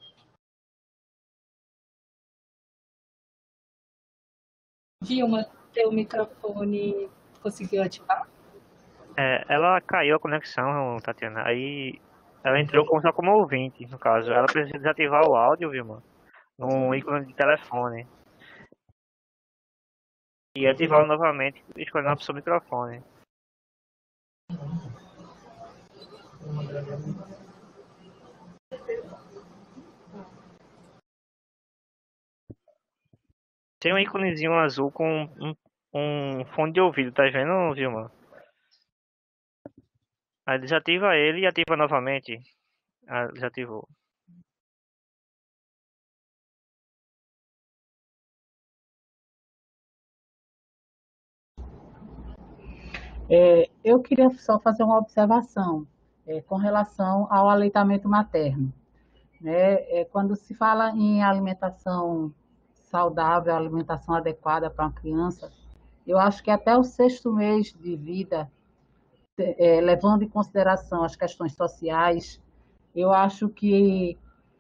Vilma, teu microfone conseguiu ativar? É, ela caiu a conexão, Tatiana. Aí ela entrou como, só como ouvinte, no caso. Ela precisa desativar o áudio, Vilma, no ícone de telefone. E ativá-lo novamente, escolhendo a opção microfone. Tem um íconezinho azul com um, um fone de ouvido, tá vendo, Vilma? Aí desativa ele e ativa novamente. Ah, desativou. É, eu queria só fazer uma observação é, com relação ao aleitamento materno. Né? É, quando se fala em alimentação saudável, alimentação adequada para uma criança, eu acho que até o sexto mês de vida, é, levando em consideração as questões sociais, eu acho que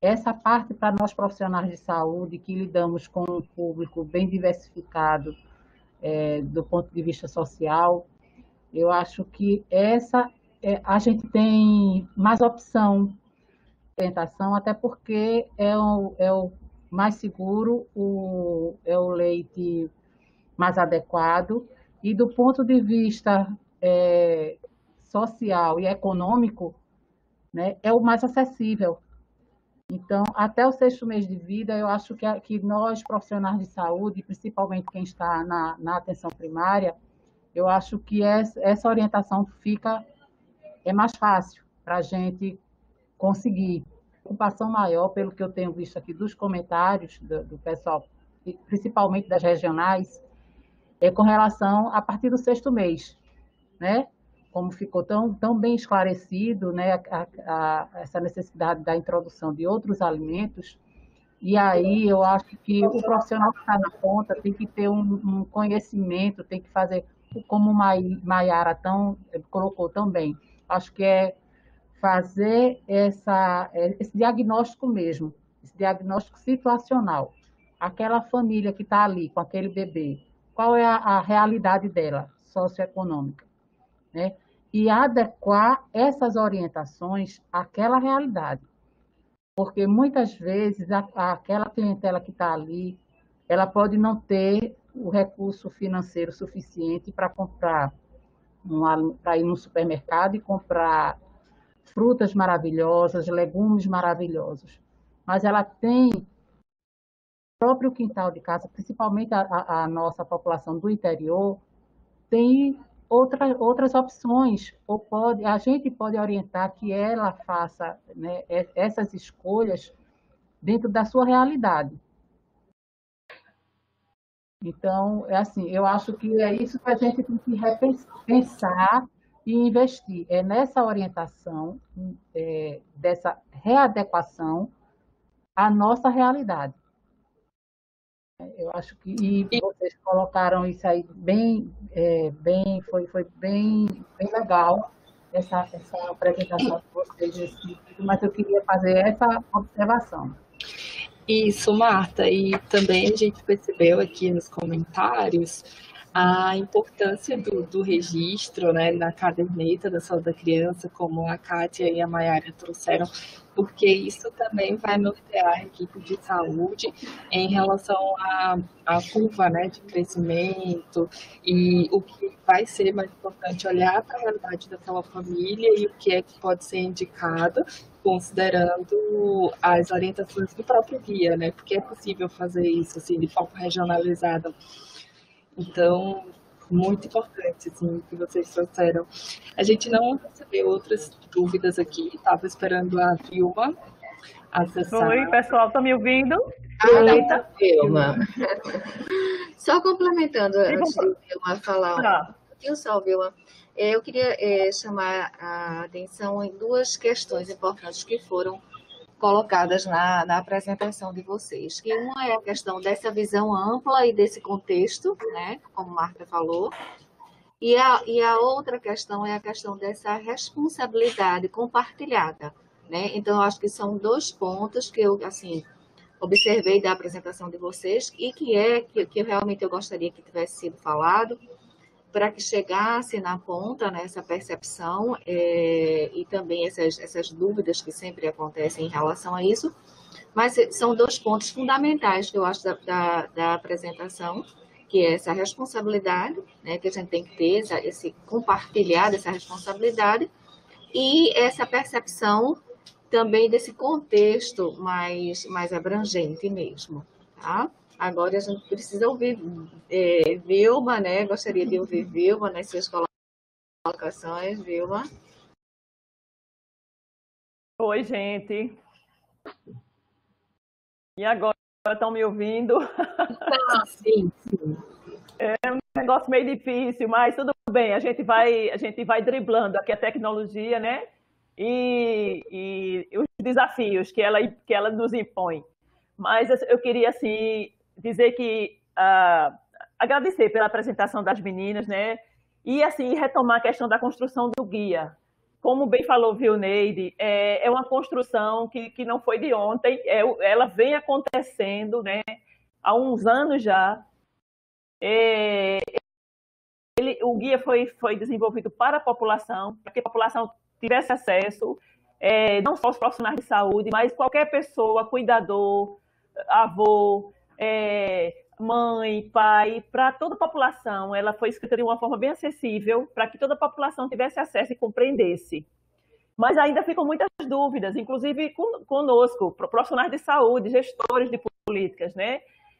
essa parte para nós profissionais de saúde, que lidamos com um público bem diversificado é, do ponto de vista social, eu acho que essa é, a gente tem mais opção de orientação, até porque é o, é o mais seguro, o, é o leite mais adequado, e do ponto de vista é, social e econômico, né, é o mais acessível. Então, até o sexto mês de vida, eu acho que, que nós, profissionais de saúde, principalmente quem está na, na atenção primária, eu acho que essa, essa orientação fica, é mais fácil para a gente conseguir. A preocupação maior, pelo que eu tenho visto aqui dos comentários do, do pessoal, principalmente das regionais, é com relação a partir do sexto mês, né? Como ficou tão, tão bem esclarecido, né, a, a, essa necessidade da introdução de outros alimentos, e aí eu acho que o profissional que está na ponta tem que ter um, um conhecimento, tem que fazer, como Maiara tão, colocou tão bem, acho que é fazer essa, esse diagnóstico mesmo, esse diagnóstico situacional. Aquela família que está ali com aquele bebê, qual é a, a realidade dela, socioeconômica, né? E adequar essas orientações àquela realidade. Porque muitas vezes a, aquela clientela que está ali, ela pode não ter o recurso financeiro suficiente para comprar, um, para ir no supermercado e comprar frutas maravilhosas, legumes maravilhosos. Mas ela tem o próprio quintal de casa, principalmente a, a, a nossa população do interior, tem Outra, outras opções, ou pode, a gente pode orientar que ela faça, né, essas escolhas dentro da sua realidade. Então, é assim, eu acho que é isso que a gente tem que repensar e investir, é nessa orientação, é, dessa readequação à nossa realidade. Eu acho que e vocês colocaram isso aí bem, é, bem foi, foi bem, bem legal, essa, essa apresentação de vocês nesse sentido, mas eu queria fazer essa observação. Isso, Marta, e também a gente percebeu aqui nos comentários a importância do, do registro, né, na caderneta da saúde da criança, como a Kátia e a Maiara trouxeram, porque isso também vai nortear a equipe de saúde em relação à, à curva, né, de crescimento, e o que vai ser mais importante olhar para a realidade daquela família e o que é que pode ser indicado, considerando as orientações do próprio guia, né, porque é possível fazer isso assim, de forma regionalizada. Então, muito importante, assim, o que vocês trouxeram. A gente não recebeu outras dúvidas aqui, estava esperando a Vilma acessar. Oi, pessoal, está me ouvindo? Ah, Vilma. Só complementando, antes de Vilma falar um pouquinho só, Vilma, eu queria é, chamar a atenção em duas questões importantes que foram colocadas na, na apresentação de vocês, que uma é a questão dessa visão ampla e desse contexto, né, como Marta falou, e a, e a outra questão é a questão dessa responsabilidade compartilhada, né, então eu acho que são dois pontos que eu, assim, observei da apresentação de vocês e que é, que, que realmente eu gostaria que tivesse sido falado, para que chegasse na ponta, né, essa percepção é, e também essas, essas dúvidas que sempre acontecem em relação a isso, mas são dois pontos fundamentais que eu acho da, da, da apresentação, que é essa responsabilidade, né, que a gente tem que ter, essa, esse compartilhar dessa responsabilidade, e essa percepção também desse contexto mais, mais abrangente mesmo, tá? Agora a gente precisa ouvir é, Vilma, né? Gostaria de ouvir Vilma nas suas colocações, Vilma. Oi, gente. E agora, estão me ouvindo? Ah, sim, sim. É um negócio meio difícil, mas tudo bem, a gente vai, a gente vai driblando aqui a tecnologia, né? E, e os desafios que ela, que ela nos impõe. Mas eu queria, assim, dizer que uh, agradecer pela apresentação das meninas, né? E assim retomar a questão da construção do guia, como bem falou Vilneide, é, é uma construção que, que não foi de ontem, é, ela vem acontecendo, né, há uns anos já. É, ele, o guia foi, foi desenvolvido para a população, para que a população tivesse acesso, é, não só os profissionais de saúde, mas qualquer pessoa, cuidador, avô, é, mãe, pai, para toda a população. Ela foi escrita de uma forma bem acessível, para que toda a população tivesse acesso e compreendesse. Mas ainda ficam muitas dúvidas, inclusive conosco, profissionais de saúde, gestores de políticas, né?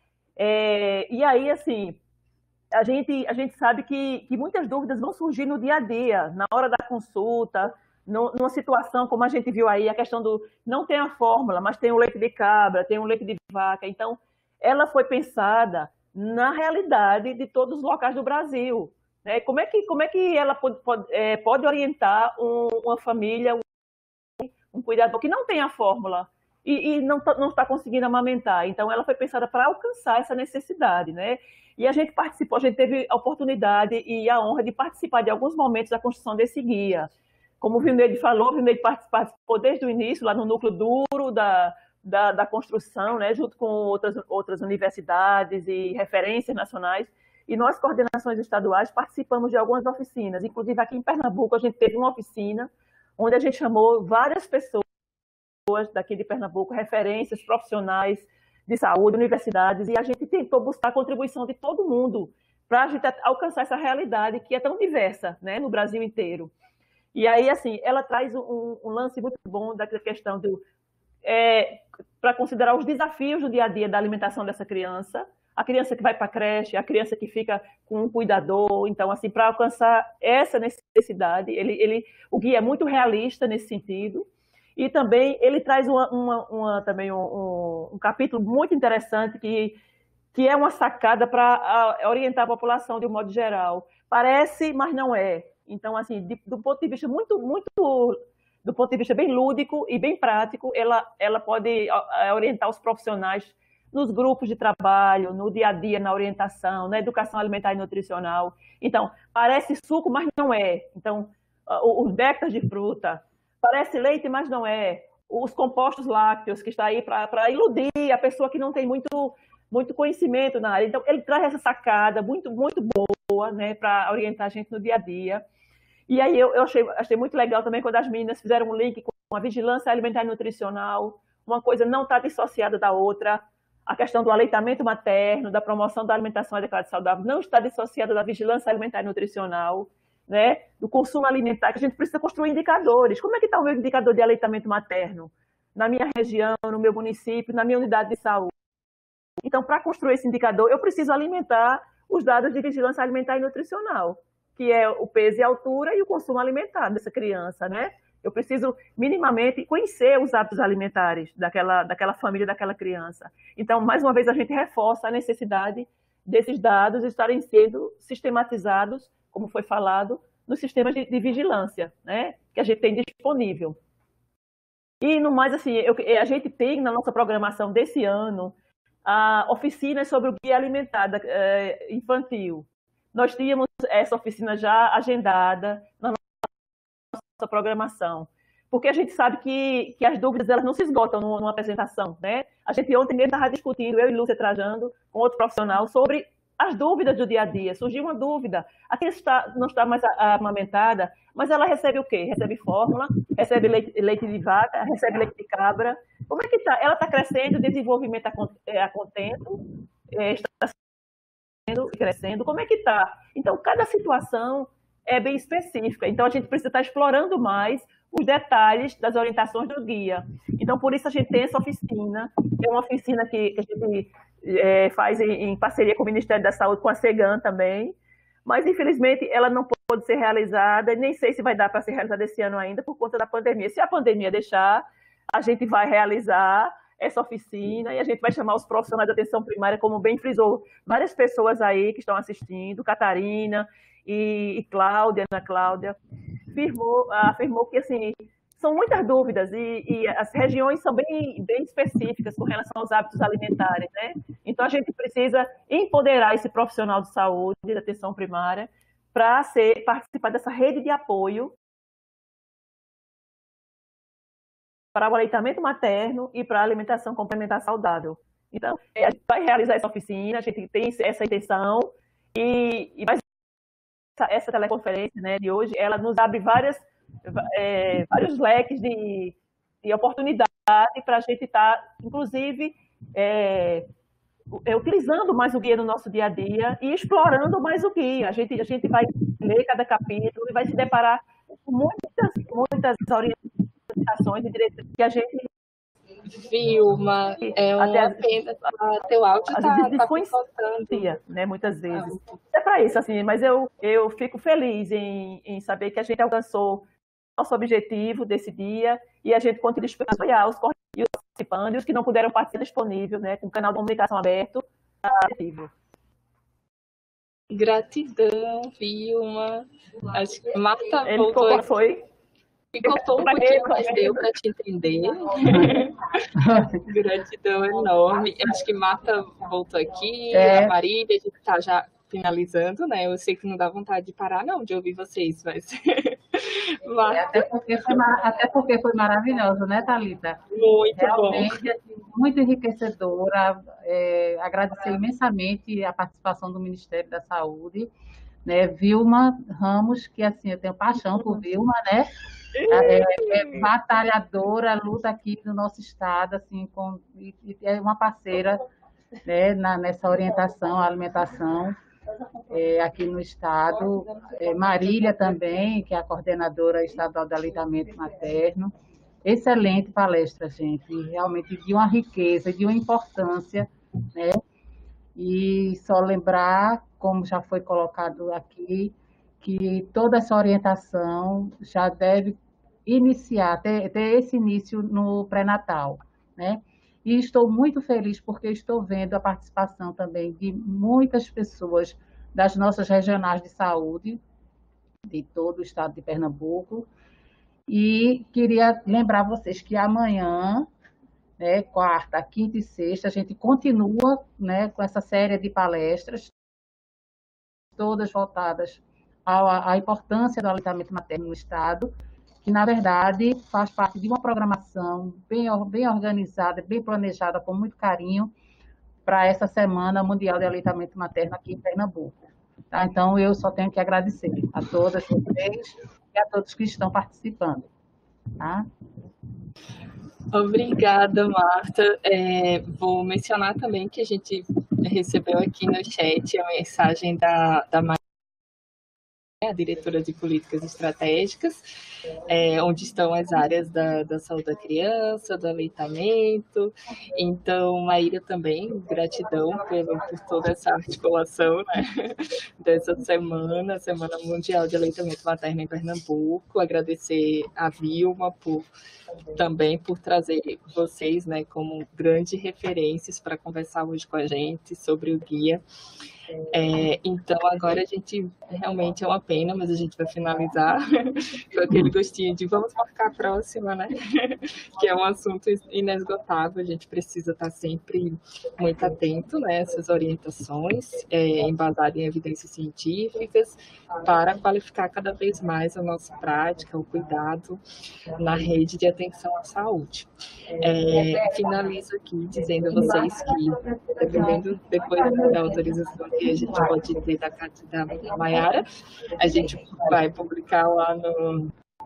É, e aí, assim, a gente, a gente sabe que, que muitas dúvidas vão surgir no dia a dia, na hora da consulta, no, numa situação como a gente viu aí, a questão do não tem a fórmula, mas tem o leite de cabra, tem o leite de vaca. Então, ela foi pensada na realidade de todos os locais do Brasil. Né? Como é que, como é que ela pode, pode, é, pode orientar um, uma família, um, um cuidador que não tem a fórmula e, e não, não está conseguindo amamentar? Então, ela foi pensada para alcançar essa necessidade, né? E a gente participou, a gente teve a oportunidade e a honra de participar de alguns momentos da construção desse guia. Como o Vilneide falou, o Vilneide participou desde o início, lá no núcleo duro da, da, da construção, né, junto com outras, outras universidades e referências nacionais. E nós, coordenações estaduais, participamos de algumas oficinas. Inclusive, aqui em Pernambuco, a gente teve uma oficina onde a gente chamou várias pessoas daqui de Pernambuco, referências profissionais de saúde, universidades, e a gente tentou buscar a contribuição de todo mundo para a gente alcançar essa realidade que é tão diversa, né, no Brasil inteiro. E aí, assim, ela traz um, um lance muito bom da questão do, é, para considerar os desafios do dia a dia da alimentação dessa criança, a criança que vai para a creche, a criança que fica com um cuidador. Então, assim, para alcançar essa necessidade, ele, ele, o guia é muito realista nesse sentido. E também ele traz uma, uma, uma, também um, um, um capítulo muito interessante que, que é uma sacada para orientar a população de um modo geral. Parece, mas não é. Então, assim, de, do ponto de vista muito, muito, do ponto de vista bem lúdico e bem prático, ela, ela pode orientar os profissionais nos grupos de trabalho, no dia a dia, na orientação, na educação alimentar e nutricional. Então, parece suco, mas não é. Então, os néctares de fruta, parece leite, mas não é. Os compostos lácteos, que está aí para iludir a pessoa que não tem muito, muito conhecimento na área. Então, ele traz essa sacada muito, muito boa, né, para orientar a gente no dia a dia. E aí eu, eu achei, achei muito legal também quando as meninas fizeram um link com a vigilância alimentar e nutricional. Uma coisa não está dissociada da outra. A questão do aleitamento materno, da promoção da alimentação adequada e saudável, não está dissociada da vigilância alimentar e nutricional. Né, do consumo alimentar, que a gente precisa construir indicadores. Como é que está o meu indicador de aleitamento materno? Na minha região, no meu município, na minha unidade de saúde. Então, para construir esse indicador, eu preciso alimentar os dados de vigilância alimentar e nutricional, que é o peso e a altura e o consumo alimentar dessa criança, né? Eu preciso minimamente conhecer os hábitos alimentares daquela, daquela família, daquela criança. Então, mais uma vez, a gente reforça a necessidade desses dados estarem sendo sistematizados, como foi falado, nos sistemas de, de vigilância, né, que a gente tem disponível. E, no mais, assim, eu, a gente tem na nossa programação desse ano a oficinas sobre o guia alimentar eh, infantil. Nós tínhamos essa oficina já agendada na nossa programação, porque a gente sabe que, que as dúvidas elas não se esgotam numa, numa apresentação, né? A gente ontem mesmo estava discutindo, eu e Lúcia Trajando, com outro profissional, sobre as dúvidas do dia a dia. Surgiu uma dúvida. A criança está, não está mais amamentada, mas ela recebe o quê? Recebe fórmula, recebe leite, leite de vaca, recebe leite de cabra. Como é que está? Ela está crescendo, desenvolvimento a contento, está sendo crescendo. Como é que está? Então, cada situação é bem específica. Então, a gente precisa estar explorando mais os detalhes das orientações do guia. Então, por isso a gente tem essa oficina, que é uma oficina que, que a gente é, faz em, em parceria com o Ministério da Saúde, com a SEGAN também, mas, infelizmente, ela não pode ser realizada, nem sei se vai dar para ser realizada esse ano ainda, por conta da pandemia. Se a pandemia deixar, a gente vai realizar essa oficina e a gente vai chamar os profissionais de atenção primária, como bem frisou várias pessoas aí que estão assistindo, Catarina e, e Cláudia, Ana Cláudia, afirmou, afirmou que, assim, são muitas dúvidas e, e as regiões são bem, bem específicas com relação aos hábitos alimentares, né? Então, a gente precisa empoderar esse profissional de saúde, de atenção primária, para participar dessa rede de apoio para o aleitamento materno e para a alimentação complementar saudável. Então, a gente vai realizar essa oficina, a gente tem essa intenção, e, e mais essa, essa teleconferência, né, de hoje, ela nos abre várias, é, vários leques de, de oportunidade para a gente estar, tá, inclusive, é, é, utilizando mais o guia no nosso dia a dia e explorando mais o guia. A gente, a gente vai ler cada capítulo e vai se deparar com muitas, muitas orientações e diretrizes que a gente... Vilma, é uma Até, pena, teu áudio está tá picotando, né, muitas vezes. É para isso, assim, mas eu, eu fico feliz em, em saber que a gente alcançou nosso objetivo desse dia e a gente continua a apoiar os participantes e os que não puderam participar disponível, né, com o canal de comunicação aberto. Gratidão, Vilma. Acho que Marta Ele voltou. ficou, foi? Ficou um pouquinho, mas deu para te entender. Gratidão enorme. Acho que Marta voltou aqui, é. A Marília, a gente está já finalizando, né? Eu sei que não dá vontade de parar, não, de ouvir vocês, mas... Marta... Até, porque foi, até porque foi maravilhoso, né, Thalita? Muito Realmente, bom. Assim, muito enriquecedora. É, agradecer imensamente a participação do Ministério da Saúde, né? Vilma Ramos, que assim, eu tenho paixão por Vilma, né? É, é batalhadora, luta aqui no nosso estado, assim, com, e, e é uma parceira, né, na, nessa orientação à alimentação é, aqui no estado. É, Marília também, que é a coordenadora estadual de aleitamento materno. Excelente palestra, gente, realmente de uma riqueza, de uma importância, né? E só lembrar, como já foi colocado aqui, que toda essa orientação já deve iniciar, ter, ter esse início no pré-natal, né? E estou muito feliz porque estou vendo a participação também de muitas pessoas das nossas regionais de saúde, de todo o estado de Pernambuco, e queria lembrar vocês que amanhã, né, quarta, quinta e sexta, a gente continua, né, com essa série de palestras, todas voltadas à importância do aleitamento materno no Estado, que, na verdade, faz parte de uma programação bem, bem organizada, bem planejada, com muito carinho, para essa Semana Mundial de Aleitamento Materno aqui em Pernambuco. Tá? Então, eu só tenho que agradecer a todas vocês e a todos que estão participando. Tá? Obrigada, Marta. É, vou mencionar também que a gente recebeu aqui no chat a mensagem da, da Maria, a diretora de políticas estratégicas, é, onde estão as áreas da, da saúde da criança, do aleitamento. Então, Maíra também, gratidão pelo, por toda essa articulação, né, dessa semana, Semana Mundial de Aleitamento Materno em Pernambuco. Agradecer a Vilma por, também por trazer vocês, né, como grandes referências para conversar hoje com a gente sobre o guia. É, então, agora a gente realmente é uma pena, mas a gente vai finalizar com aquele gostinho de vamos marcar a próxima, né? Que é um assunto inesgotável, a gente precisa estar sempre muito atento, né, a essas orientações, é, embasadas em evidências científicas, para qualificar cada vez mais a nossa prática, o cuidado na rede de atenção à saúde. É, finalizo aqui dizendo a vocês que, dependendo depois da autorização que a gente pode ter da Cátia da Maiara, a gente vai publicar lá no,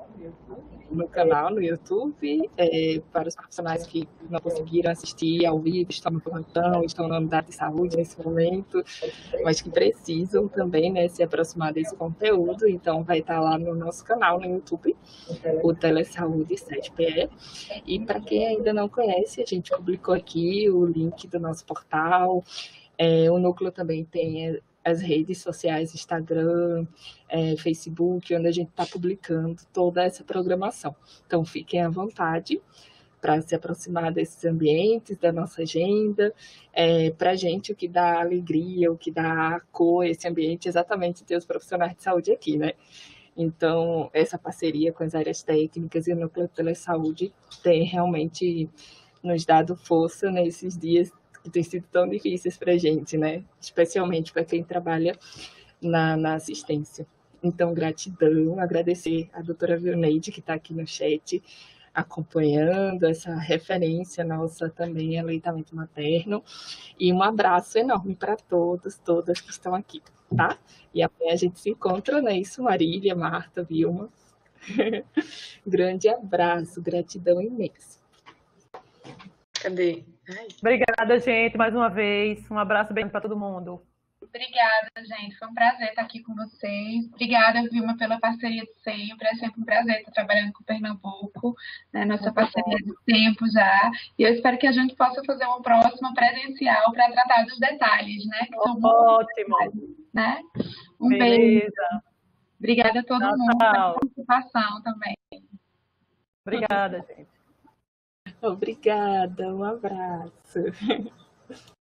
no canal, no YouTube, é, para os profissionais que não conseguiram assistir ao vivo, estão no plantão, estão na unidade de saúde nesse momento, mas que precisam também, né, se aproximar desse conteúdo. Então, vai estar lá no nosso canal no YouTube, o Telesaúde sete P E. E para quem ainda não conhece, a gente publicou aqui o link do nosso portal. É, o Núcleo também tem as redes sociais, Instagram, é, Facebook, onde a gente está publicando toda essa programação. Então, fiquem à vontade para se aproximar desses ambientes, da nossa agenda. É, para a gente, o que dá alegria, o que dá cor a esse ambiente, exatamente ter os profissionais de saúde aqui, né? Então, essa parceria com as áreas técnicas e o Núcleo de Telesaúde tem realmente nos dado força nesses dias que têm sido tão difíceis para a gente, né? Especialmente para quem trabalha na, na assistência. Então, gratidão, agradecer a doutora Vilneide, que está aqui no chat, acompanhando, essa referência nossa também, aleitamento materno. E um abraço enorme para todos, todas que estão aqui, tá? E amanhã a gente se encontra, não é isso, Marília, Marta, Vilma? Grande abraço, gratidão imensa. Cadê? Ai. Obrigada, gente, mais uma vez. Um abraço bem para todo mundo. Obrigada, gente. Foi um prazer estar aqui com vocês. Obrigada, Vilma, pela parceria de sempre. É sempre um prazer estar trabalhando com Pernambuco, né? Nossa parceria de tempo já. E eu espero que a gente possa fazer uma próxima presencial para tratar dos detalhes, né? Que são ótimo. Detalhes, né? Um Beleza. beijo. Obrigada a todo tchau, mundo tchau. pela participação também. Obrigada, gente. Obrigada, um abraço.